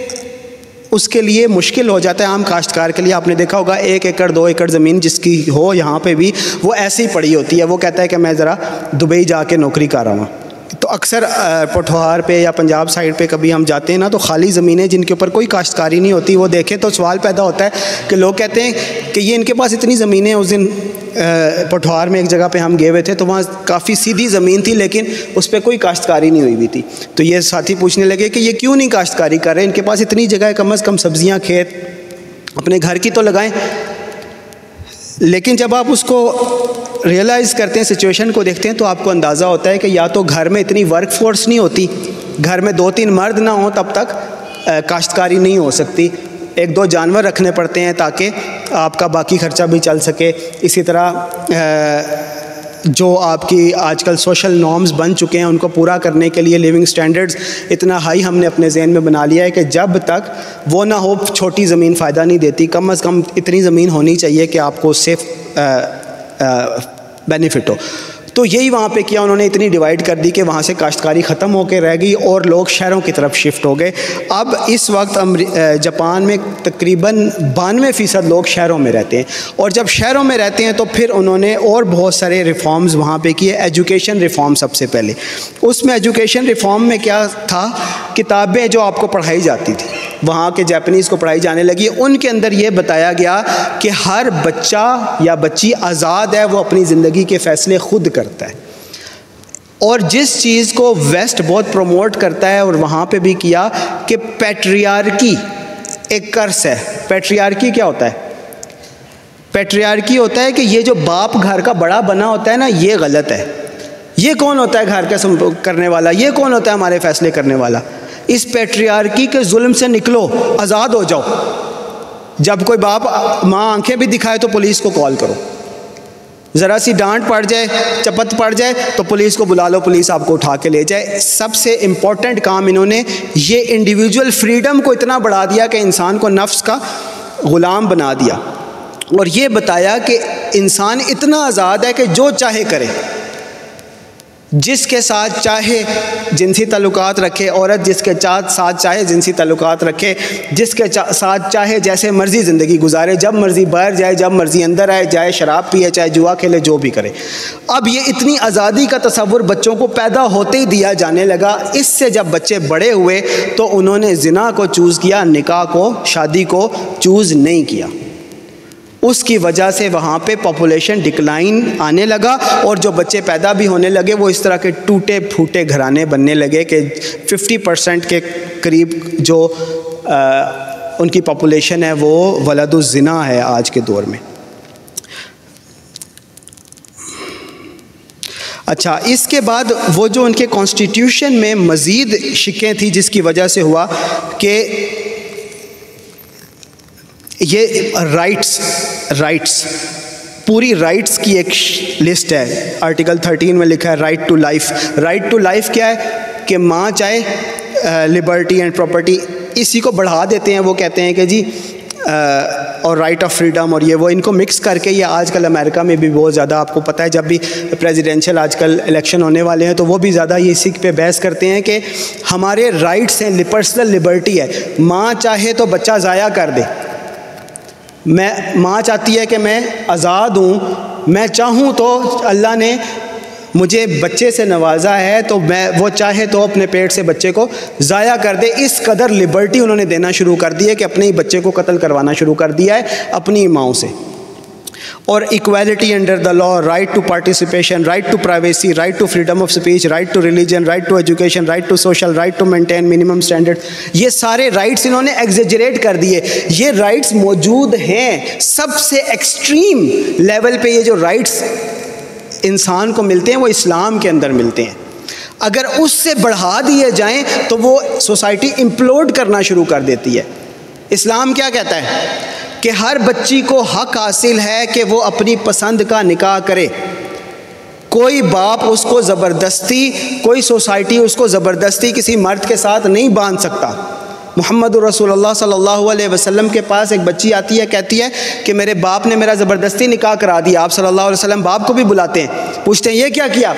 اس کے لیے مشکل ہو جاتا ہے. عام کاشتکار کے لیے آپ نے دیکھا ہوگا ایک ایکڑ دو ایکڑ زمین جس کی ہو یہاں پہ بھی وہ ایسی ہی پڑی ہوتی ہے. وہ کہتا ہے کہ میں ذرا دبئی جا کے نوکری کر رہا ہوں. تو اکثر پٹھوار پہ یا پنجاب سائڈ پہ کبھی ہم جاتے ہیں نا تو خالی زمینیں جن کے اوپر کوئی کاشتکاری نہیں ہوتی وہ دیکھیں تو سوال پیدا ہوتا ہے کہ لوگ کہتے ہیں کہ یہ ان کے پاس اتنی زمینیں. اس دن پٹھوار میں ایک جگہ پہ ہم گئے ہوئے تھے تو وہاں کافی سیدھی زمین تھی لیکن اس پہ کوئی کاشتکاری نہیں ہوئی ہوئی تھی. تو یہ ساتھی پوچھنے لگے کہ یہ کیوں نہیں کاشتکاری کر رہے، ان کے پاس اتنی جگہ ہے، کم از کم سبزیاں کھیت اپنے گھر کی تو لگائیں. لیکن جب آپ اس کو ریئلائز کرتے ہیں، سچویشن کو دیکھتے ہیں تو آپ کو اندازہ ہوتا ہے کہ یا تو گھر میں اتنی ورک فورس نہیں ہوتی، گھر میں دو تین مرد نہ ہوں تب تک کاشتکاری نہیں ہو سکتی. ایک دو جانور رکھنے پڑتے ہیں تاکہ آپ کا باقی خرچہ بھی چل سکے. اسی طرح جو آپ کی آج کل سوشل نارمز بن چکے ہیں ان کو پورا کرنے کے لیے لیونگ سٹینڈرڈز اتنا ہائی ہم نے اپنے ذہن میں بنا لیا ہے کہ جب تک وہ نہ ہو چھوٹی زمین فائدہ نہیں دیتی. کم از کم اتنی زمین ہونی چاہیے کہ آپ کو صرف بینیفٹ ہو. تو یہی وہاں پہ کیا انہوں نے، اتنی ڈیوائیڈ کر دی کہ وہاں سے کاشتکاری ختم ہو کے رہ گئی اور لوگ شہروں کی طرف شفٹ ہو گئے. اب اس وقت جاپان میں تقریباً بانوے فیصد لوگ شہروں میں رہتے ہیں. اور جب شہروں میں رہتے ہیں تو پھر انہوں نے اور بہت سارے ریفارمز وہاں پہ کیے. ایجوکیشن ریفارم سب سے پہلے. اس میں ایجوکیشن ریفارم میں کیا تھا، کتابیں جو آپ کو پڑھائی جاتی تھی وہاں کے جاپنیز کو پڑھائی جانے لگی. ان کے اندر یہ بتایا گیا کہ ہر بچہ یا بچی آزاد ہے، وہ اپنی زندگی کے فیصلے خود کرتا ہے. اور جس چیز کو ویسٹ بہت پروموٹ کرتا ہے اور وہاں پہ بھی کیا کہ پیٹریارکی ایک کرس ہے. پیٹریارکی کیا ہوتا ہے؟ پیٹریارکی ہوتا ہے کہ یہ جو باپ گھر کا بڑا بنا ہوتا ہے نا، یہ غلط ہے. یہ کون ہوتا ہے گھر کا کرنے والا؟ یہ کون ہوتا ہے ہمارے فیصلے کرنے والا؟ اس پیٹریارکی کے ظلم سے نکلو، آزاد ہو جاؤ. جب کوئی باپ ماں آنکھیں بھی دکھائے تو پولیس کو کال کرو، ذرا سی ڈانٹ پڑ جائے، چپت پڑ جائے تو پولیس کو بلا لو، پولیس آپ کو اٹھا کے لے جائے۔ سب سے امپورٹنٹ کام انہوں نے یہ انڈیویجول فریڈم کو اتنا بڑھا دیا کہ انسان کو نفس کا غلام بنا دیا، اور یہ بتایا کہ انسان اتنا آزاد ہے کہ جو چاہے کرے، جس کے ساتھ چاہے جنسی تعلقات رکھے، عورت جس کے ساتھ چاہے جنسی تعلقات رکھے، جس کے ساتھ چاہے جیسے مرضی زندگی گزارے، جب مرضی باہر جائے، جب مرضی اندر آئے، چاہے شراب پیے، چاہے جوا کھیلے، جو بھی کرے۔ اب یہ اتنی آزادی کا تصور بچوں کو پیدا ہوتے ہی دیا جانے لگا۔ اس سے جب بچے بڑے ہوئے تو انہوں نے زنا کو چوز کیا، نکاح کو، شادی کو چوز نہیں کیا۔ اس کی وجہ سے وہاں پہ پاپولیشن ڈکلائن آنے لگا، اور جو بچے پیدا بھی ہونے لگے وہ اس طرح کے ٹوٹے پھوٹے گھرانے بننے لگے کہ ففٹی پرسنٹ کے قریب جو ان کی پاپولیشن ہے وہ ولد الزنا ہے آج کے دور میں۔ اچھا، اس کے بعد وہ جو ان کے کانسٹیٹیوشن میں مزید شکیں تھی جس کی وجہ سے ہوا کہ یہ رائٹس رائٹس پوری رائٹس کی ایک لسٹ ہے۔ آرٹیکل تھرٹین میں لکھا ہے right to life. Right to life کیا ہے کہ ماں چاہے لبرٹی اینڈ پراپرٹی، اسی کو بڑھا دیتے ہیں، وہ کہتے ہیں کہ جی اور رائٹ آف فریڈم، اور یہ وہ ان کو مکس کر کے، یہ آج کل امریکہ میں بھی بہت زیادہ آپ کو پتہ ہے، جب بھی پریزیڈینشیل آج کل الیکشن ہونے والے ہیں تو وہ بھی زیادہ یہ اسی پہ بحث کرتے ہیں کہ ہمارے رائٹس ہیں، پرسنل لبرٹی ہے، ماں چاہے تو بچہ ضائع کر دے، میں ماں چاہتی ہے کہ میں آزاد ہوں، میں چاہوں تو اللہ نے مجھے بچے سے نوازا ہے تو میں وہ چاہے تو اپنے پیٹ سے بچے کو ضائع کر دے۔ اس قدر لبرٹی انہوں نے دینا شروع کر دی ہے کہ اپنے ہی بچے کو قتل کروانا شروع کر دیا ہے اپنی ماؤں سے۔ اور equality under the law, right to participation, right to privacy, right to freedom of speech, right to religion, right to education, right to social, right to maintain minimum standard, یہ سارے رائٹس انہوں نے ایگزیجریٹ کر دیے۔ یہ رائٹس موجود ہیں سب سے ایکسٹریم لیول پہ، یہ جو رائٹس انسان کو ملتے ہیں وہ اسلام کے اندر ملتے ہیں۔ اگر اس سے بڑھا دیے جائیں تو وہ سوسائٹی امپلوڈ کرنا شروع کر دیتی ہے۔ اسلام کیا کہتا ہے کہ ہر بچی کو حق حاصل ہے کہ وہ اپنی پسند کا نکاح کرے، کوئی باپ اس کو زبردستی، کوئی سوسائٹی اس کو زبردستی کسی مرد کے ساتھ نہیں باندھ سکتا۔ محمد رسول اللہ صلی اللہ علیہ وسلم کے پاس ایک بچی آتی ہے، کہتی ہے کہ میرے باپ نے میرا زبردستی نکاح کرا دیا۔ آپ صلی اللہ علیہ وسلم باپ کو بھی بلاتے ہیں، پوچھتے ہیں یہ کیا کیا؟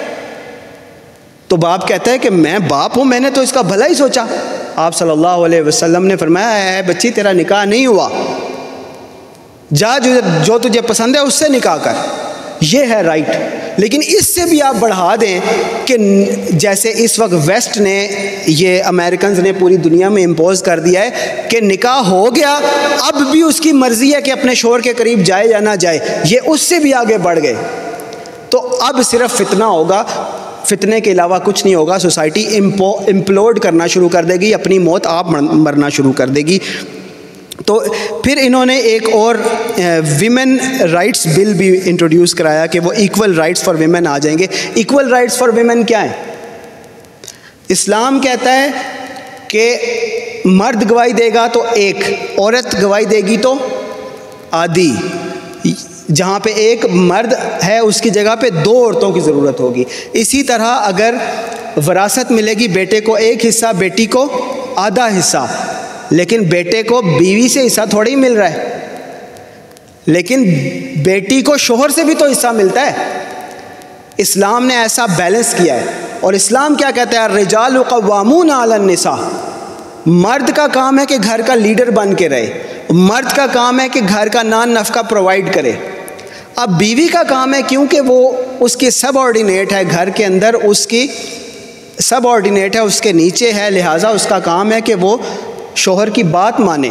تو باپ کہتا ہے کہ میں باپ ہوں، میں نے تو اس کا بھلا ہی سوچا۔ آپ صلی اللہ علیہ وسلم نے فرمایا ہے بچی تیرا نکاح نہیں ہوا، جا جو تجھے پسند ہے اس سے نکاح کر، یہ ہے رائٹ۔ لیکن اس سے بھی آپ بڑھا دیں کہ جیسے اس وقت ویسٹ نے، یہ امریکنز نے پوری دنیا میں امپوز کر دیا ہے کہ نکاح ہو گیا اب بھی اس کی مرضی ہے کہ اپنے شوہر کے قریب جائے یا نہ جائے، یہ اس سے بھی آگے بڑھ گئے۔ تو اب صرف فتنہ ہوگا، فتنے کے علاوہ کچھ نہیں ہوگا۔ سوسائٹی امپلوڈ کرنا شروع کر دے گی، اپنی موت آپ مرنا شروع کر دے گی۔ تو پھر انہوں نے ایک اور ویمن رائٹس بل بھی انٹروڈیوس کرایا کہ وہ ایکول رائٹس فار ویمن آ جائیں گے۔ ایکول رائٹس فار ویمن کیا ہیں؟ اسلام کہتا ہے کہ مرد گواہی دے گا تو ایک، عورت گواہی دے گی تو آدھی۔ جہاں پہ ایک مرد ہے اس کی جگہ پہ دو عورتوں کی ضرورت ہوگی۔ اسی طرح اگر وراثت ملے گی، بیٹے کو ایک حصہ، بیٹی کو آدھا حصہ، لیکن بیٹے کو بیوی سے حصہ تھوڑی مل رہا ہے، لیکن بیٹی کو شوہر سے بھی تو حصہ ملتا ہے۔ اسلام نے ایسا بیلنس کیا ہے۔ اور اسلام کیا کہتا ہے؟ الرجال قوامون علی النساء، مرد کا کام ہے کہ گھر کا لیڈر بن کے رہے، مرد کا کام ہے کہ گھر کا نان نفقہ پرووائڈ کرے۔ اب بیوی کا کام ہے، کیونکہ وہ اس کی سب آرڈینیٹ ہے، گھر کے اندر اس کی سب آرڈینیٹ ہے، اس کے نیچے ہے، لہٰذا اس کا کام ہے کہ وہ شوہر کی بات مانے۔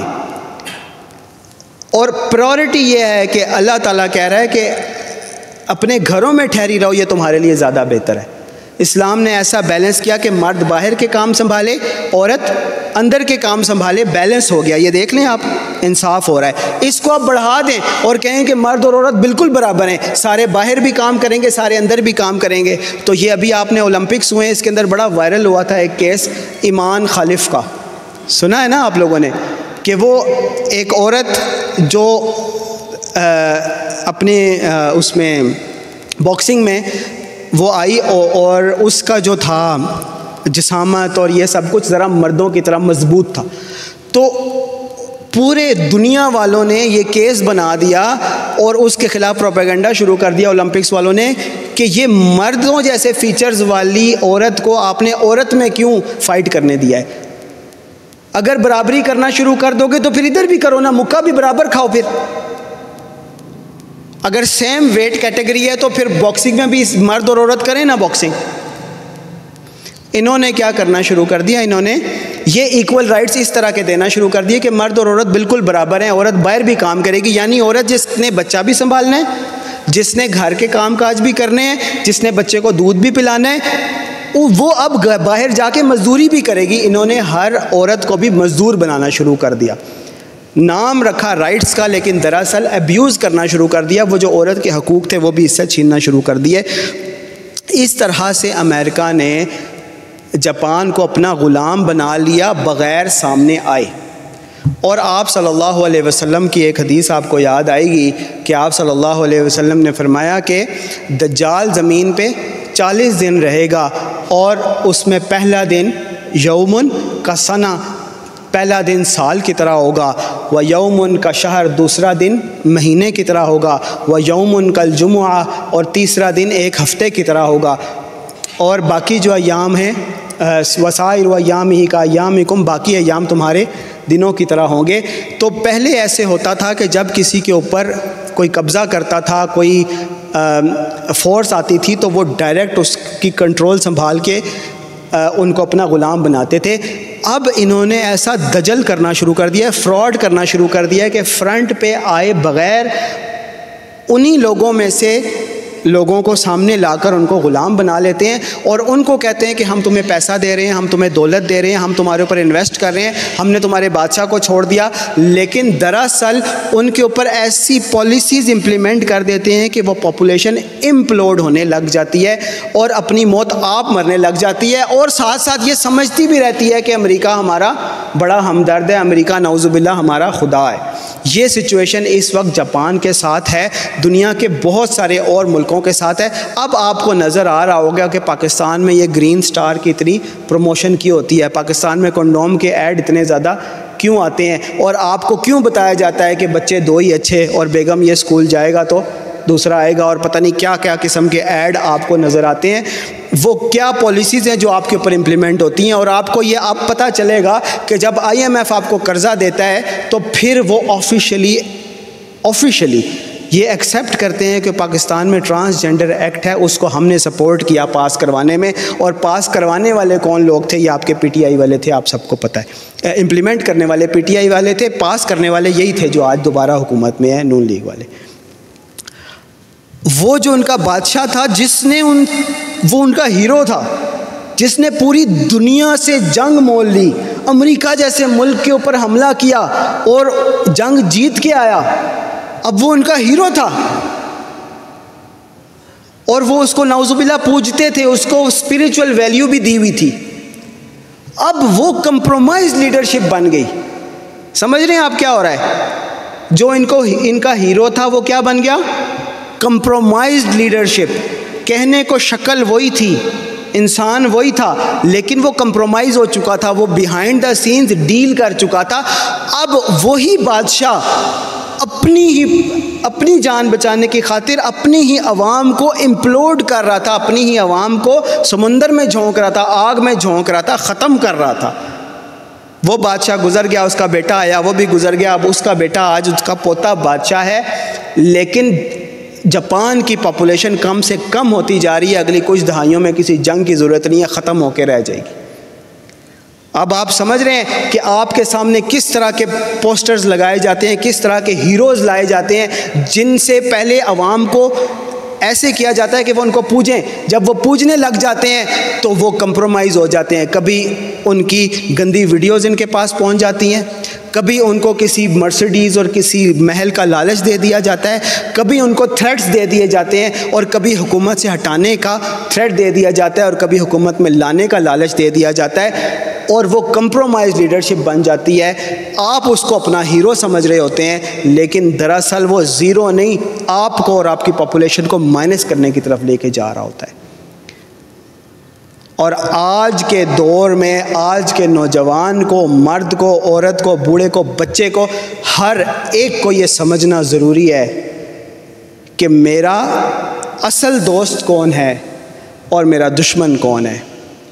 اور پرائورٹی یہ ہے کہ اللہ تعالیٰ کہہ رہا ہے کہ اپنے گھروں میں ٹھہری رہو، یہ تمہارے لیے زیادہ بہتر ہے۔ اسلام نے ایسا بیلنس کیا کہ مرد باہر کے کام سنبھالے، عورت اندر کے کام سنبھالے، بیلنس ہو گیا۔ یہ دیکھ لیں آپ، انصاف ہو رہا ہے۔ اس کو آپ بڑھا دیں اور کہیں کہ مرد اور عورت بالکل برابر ہیں، سارے باہر بھی کام کریں گے، سارے اندر بھی کام کریں گے۔ تو یہ ابھی آپ نے اولمپکس ہوئے، اس کے اندر بڑا وائرل ہوا تھا ایک کیس ایمان خالف کا، سنا ہے نا آپ لوگوں نے؟ کہ وہ ایک عورت جو اپنے اس میں باکسنگ میں وہ آئی اور اس کا جو تھا جسامت اور یہ سب کچھ ذرا مردوں کی طرح مضبوط تھا، تو پورے دنیا والوں نے یہ کیس بنا دیا اور اس کے خلاف پروپیگنڈا شروع کر دیا اولمپکس والوں نے کہ یہ مردوں جیسے فیچرز والی عورت کو آپ نے عورت میں کیوں فائٹ کرنے دیا ہے؟ اگر برابری کرنا شروع کر دو گے تو پھر ادھر بھی کرو نا، مکہ بھی برابر کھاؤ. پھر اگر سیم ویٹ کیٹیگری ہے تو پھر باکسنگ میں بھی مرد اور عورت کریں نا باکسنگ. انہوں نے کیا کرنا شروع کر دیا، انہوں نے یہ ایکول رائٹس اس طرح کے دینا شروع کر دیے کہ مرد اور عورت بالکل برابر ہیں، عورت باہر بھی کام کرے گی، یعنی عورت جس نے بچہ بھی سنبھالنا ہے، جس نے گھر کے کام کاج بھی کرنے ہیں، جس نے بچے کو دودھ بھی پلانا ہے، وہ اب باہر جا کے مزدوری بھی کرے گی. انہوں نے ہر عورت کو بھی مزدور بنانا شروع کر دیا. نام رکھا رائٹس کا، لیکن دراصل ابیوز کرنا شروع کر دیا. وہ جو عورت کے حقوق تھے وہ بھی اس سے چھیننا شروع کر دیے. اس طرح سے امریکہ نے جاپان کو اپنا غلام بنا لیا بغیر سامنے آئے. اور آپ صلی اللہ علیہ وسلم کی ایک حدیث آپ کو یاد آئے گی کہ آپ صلی اللہ علیہ وسلم نے فرمایا کہ دجال زمین پہ چالیس دن رہے گا اور اس میں پہلا دن یومن کا سنہ، پہلا دن سال کی طرح ہوگا، و یومن کا شہر، دوسرا دن مہینے کی طرح ہوگا، و یومن کل جمعہ، اور تیسرا دن ایک ہفتے کی طرح ہوگا، اور باقی جو ایام ہیں وسائر و ایام ہی کا ایامکم، باقی ایام تمہارے دنوں کی طرح ہوں گے. تو پہلے ایسے ہوتا تھا کہ جب کسی کے اوپر کوئی قبضہ کرتا تھا، کوئی فورس آتی تھی تو وہ ڈائریکٹ اس کی کنٹرول سنبھال کے ان کو اپنا غلام بناتے تھے. اب انہوں نے ایسا دجل کرنا شروع کر دیا، فراڈ کرنا شروع کر دیا کہ فرنٹ پہ آئے بغیر انہی لوگوں میں سے لوگوں کو سامنے لا کر ان کو غلام بنا لیتے ہیں اور ان کو کہتے ہیں کہ ہم تمہیں پیسہ دے رہے ہیں، ہم تمہیں دولت دے رہے ہیں، ہم تمہارے اوپر انویسٹ کر رہے ہیں، ہم نے تمہارے بادشاہ کو چھوڑ دیا. لیکن دراصل ان کے اوپر ایسی پالیسیز امپلیمنٹ کر دیتے ہیں کہ وہ پاپولیشن امپلوڈ ہونے لگ جاتی ہے اور اپنی موت آپ مرنے لگ جاتی ہے، اور ساتھ ساتھ یہ سمجھتی بھی رہتی ہے کہ امریکہ ہمارا بڑا ہمدرد ہے، امریکہ نعوذ باللہ ہمارا خدا ہے. یہ سچویشن اس وقت جاپان کے ساتھ ہے، دنیا کے بہت سارے اور ملکوں کے ساتھ ہے. اب آپ کو نظر آ رہا ہوگا کہ پاکستان میں یہ گرین سٹار کی اتنی پروموشن کیوں ہوتی ہے، پاکستان میں کنڈوم کے ایڈ اتنے زیادہ کیوں آتے ہیں، اور آپ کو کیوں بتایا جاتا ہے کہ بچے دو ہی اچھے اور بیگم یہ اسکول جائے گا تو دوسرا آئے گا، اور پتہ نہیں کیا کیا قسم کے ایڈ آپ کو نظر آتے ہیں. وہ کیا پالیسیز ہیں جو آپ کے اوپر امپلیمنٹ ہوتی ہیں، اور آپ کو یہ اب پتہ چلے گا کہ جب آئی ایم ایف آپ کو قرضہ دیتا ہے تو پھر وہ آفیشلی آفیشلی یہ ایکسیپٹ کرتے ہیں کہ پاکستان میں ٹرانسجنڈر ایکٹ ہے، اس کو ہم نے سپورٹ کیا پاس کروانے میں، اور پاس کروانے والے کون لوگ تھے؟ یہ آپ کے پی ٹی آئی والے تھے، آپ سب کو پتہ ہے. امپلیمنٹ کرنے والے پی ٹی آئی والے تھے، پاس کرنے والے یہی تھے جو آج دوبارہ حکومت میں ہیں، نون لیگ والے. وہ جو ان کا بادشاہ تھا، جس نے ان وہ ان کا ہیرو تھا، جس نے پوری دنیا سے جنگ مول لی، امریکہ جیسے ملک کے اوپر حملہ کیا اور جنگ جیت کے آیا، اب وہ ان کا ہیرو تھا اور وہ اس کو نعوذ باللہ پوجتے تھے، اس کو اسپریچول ویلیو بھی دی ہوئی تھی. اب وہ کمپرومائز لیڈرشپ بن گئی. سمجھ رہے ہیں آپ کیا ہو رہا ہے؟ جو ان کو ان کا ہیرو تھا وہ کیا بن گیا؟ Compromised leadership. کہنے کو شکل وہی تھی، انسان وہی تھا، لیکن وہ کمپرومائز ہو چکا تھا، وہ بیہائنڈ دا سینز ڈیل کر چکا تھا. اب وہی بادشاہ اپنی ہی اپنی جان بچانے کی خاطر اپنی ہی عوام کو امپلوڈ کر رہا تھا، اپنی ہی عوام کو سمندر میں جھونک رہا تھا، آگ میں جھونک رہا تھا، ختم کر رہا تھا. وہ بادشاہ گزر گیا، اس کا بیٹا آیا، وہ بھی گزر گیا، اب اس کا بیٹا آج اس کا پوتا بادشاہ ہے. لیکن جاپان کی پاپولیشن کم سے کم ہوتی جا رہی ہے، اگلی کچھ دہائیوں میں کسی جنگ کی ضرورت نہیں ہے، ختم ہو کے رہ جائے گی. اب آپ سمجھ رہے ہیں کہ آپ کے سامنے کس طرح کے پوسٹرز لگائے جاتے ہیں، کس طرح کے ہیروز لائے جاتے ہیں، جن سے پہلے عوام کو ایسے کیا جاتا ہے کہ وہ ان کو پوجیں. جب وہ پوجنے لگ جاتے ہیں تو وہ کمپرومائز ہو جاتے ہیں. کبھی ان کی گندی ویڈیوز ان کے پاس پہنچ جاتی ہیں، کبھی ان کو کسی مرسیڈیز اور کسی محل کا لالچ دے دیا جاتا ہے، کبھی ان کو تھریٹس دے دیے جاتے ہیں، اور کبھی حکومت سے ہٹانے کا تھریٹ دے دیا جاتا ہے، اور کبھی حکومت میں لانے کا لالچ دے دیا جاتا ہے. اور وہ کمپرومائز لیڈرشپ بن جاتی ہے. آپ اس کو اپنا ہیرو سمجھ رہے ہوتے ہیں لیکن دراصل وہ زیرو نہیں، آپ کو اور آپ کی پاپولیشن کو مائنس کرنے کی طرف لے کے جا رہا ہوتا ہے. اور آج کے دور میں آج کے نوجوان کو، مرد کو، عورت کو، بوڑھے کو، بچے کو، ہر ایک کو یہ سمجھنا ضروری ہے کہ میرا اصل دوست کون ہے اور میرا دشمن کون ہے.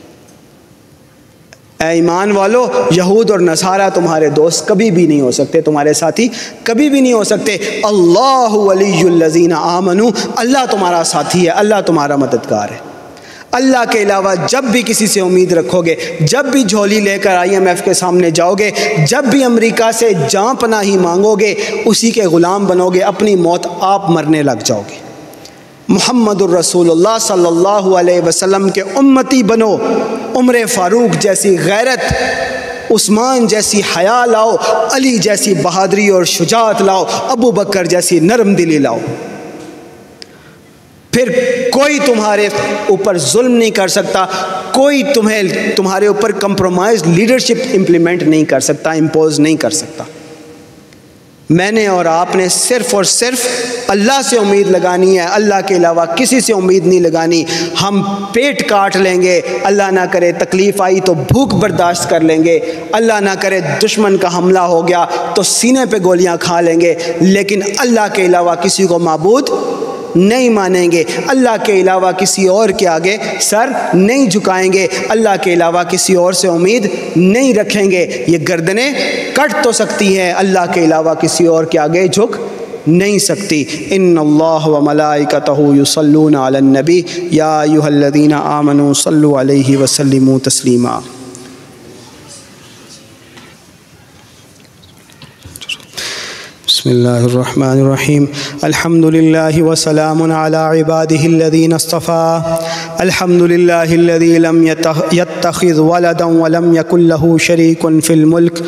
اے ایمان والو، یہود اور نصارہ تمہارے دوست کبھی بھی نہیں ہو سکتے، تمہارے ساتھی کبھی بھی نہیں ہو سکتے. اللہ ولی الذین آمنوا، اللہ تمہارا ساتھی ہے، اللہ تمہارا مددگار ہے. اللہ کے علاوہ جب بھی کسی سے امید رکھو گے، جب بھی جھولی لے کر آئی ایم ایف کے سامنے جاؤ گے، جب بھی امریکہ سے جاں پناہی مانگو گے، اسی کے غلام بنو گے، اپنی موت آپ مرنے لگ جاؤ گے. محمد الرسول اللہ صلی اللہ علیہ وسلم کے امتی بنو. عمر فاروق جیسی غیرت، عثمان جیسی حیا لاؤ، علی جیسی بہادری اور شجاعت لاؤ، ابو بکر جیسی نرم دلی لاؤ. پھر کوئی تمہارے اوپر ظلم نہیں کر سکتا، کوئی تمہیں تمہارے اوپر کمپرومائز لیڈرشپ امپلیمنٹ نہیں کر سکتا، امپوز نہیں کر سکتا. میں نے اور آپ نے صرف اور صرف اللہ سے امید لگانی ہے، اللہ کے علاوہ کسی سے امید نہیں لگانی. ہم پیٹ کاٹ لیں گے، اللہ نہ کرے تکلیف آئی تو بھوک برداشت کر لیں گے، اللہ نہ کرے دشمن کا حملہ ہو گیا تو سینے پہ گولیاں کھا لیں گے، لیکن اللہ کے علاوہ کسی کو معبود نہیں مانیں گے. اللہ کے علاوہ کسی اور کے آگے سر نہیں جھکائیں گے، اللہ کے علاوہ کسی اور سے امید نہیں رکھیں گے. یہ گردنیں کٹ تو سکتی ہیں، اللہ کے علاوہ کسی اور کے آگے جھک نہیں سکتی. ان اللہ و ملائکتہ یصلون علی النبی یا ایھا الذین آمنوا صلوا علیہ وسلموا تسلیما. بسم اللہ الرحمن الرحیم. الحمد للہ وسلام علی عباده الذین اصطفى. الحمد للہ الذی لم يتخذ ولدا ولم يكن له شریک فی الملک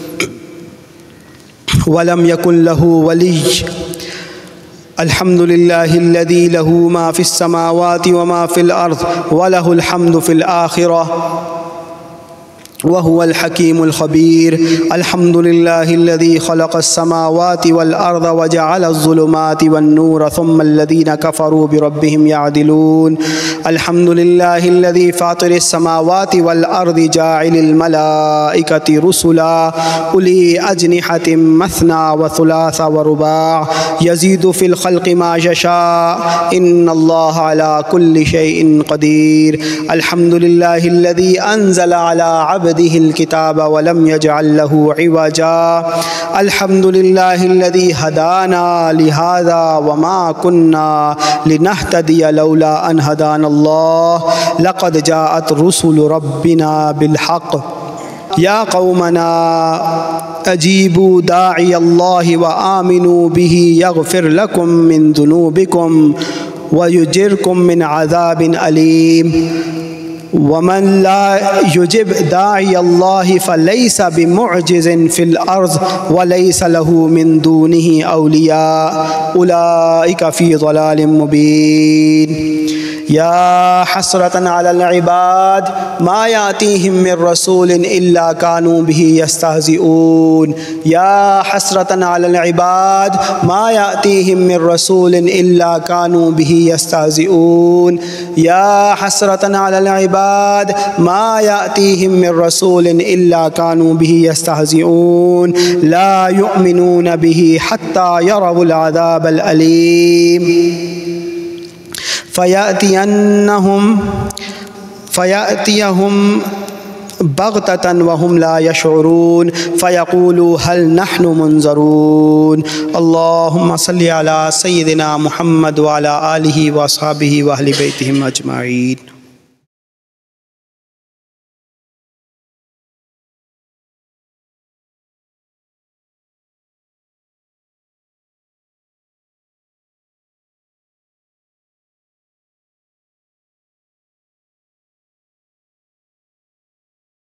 ولم يكن له ولی. الحمد للہ الذی له ما فی السماوات وما فی الارض وله الحمد فی الآخرہ وهو الحكيم الخبير. الحمد لله الذي خلق السماوات والأرض وجعل الظلمات والنور ثم الذين كفروا بربهم يعدلون. الحمد لله الذي فاطر السماوات والأرض جاعل الملائكة رسلا أولي أجنحة مثنى وثلاث ورباع يزيد في الخلق ما يشاء إن الله على كل شيء قدير. الحمد لله الذي أنزل على عبده الكتاب ولم يجعل له عوجا. الحمد لله الذي هدانا لهذا وما كنا لنهتدي لولا أن هدانا الله لقد جاءت رسل ربنا بالحق. يا قومنا أجيبوا داعي الله وآمنوا به يغفر لكم من ذنوبكم ويجركم من عذاب أليم. ومن لا يجب داعي الله فليس بمعجز في الأرض وليس له من دونه أولياء أولئك في ضلال مبين. يا حسرة على العباد ما يأتيهم من رسول إلا كانوا به يستهزئون. يا حسرة على العباد ما يأتيهم من رسول إلا كانوا به يستهزئون. يا حسرة على العباد ما يأتيهم من رسول إلا كانوا به يستهزئون. لا يؤمنون به حتى يروا العذاب الأليم. فيأتينهم فيأتيهم بغتة وهم لا يشعرون فيقولوا هل نحن منظرون. اللهم صل على سيدنا محمد وعلى آله وأصحابه وأهل بيتهم أجمعين.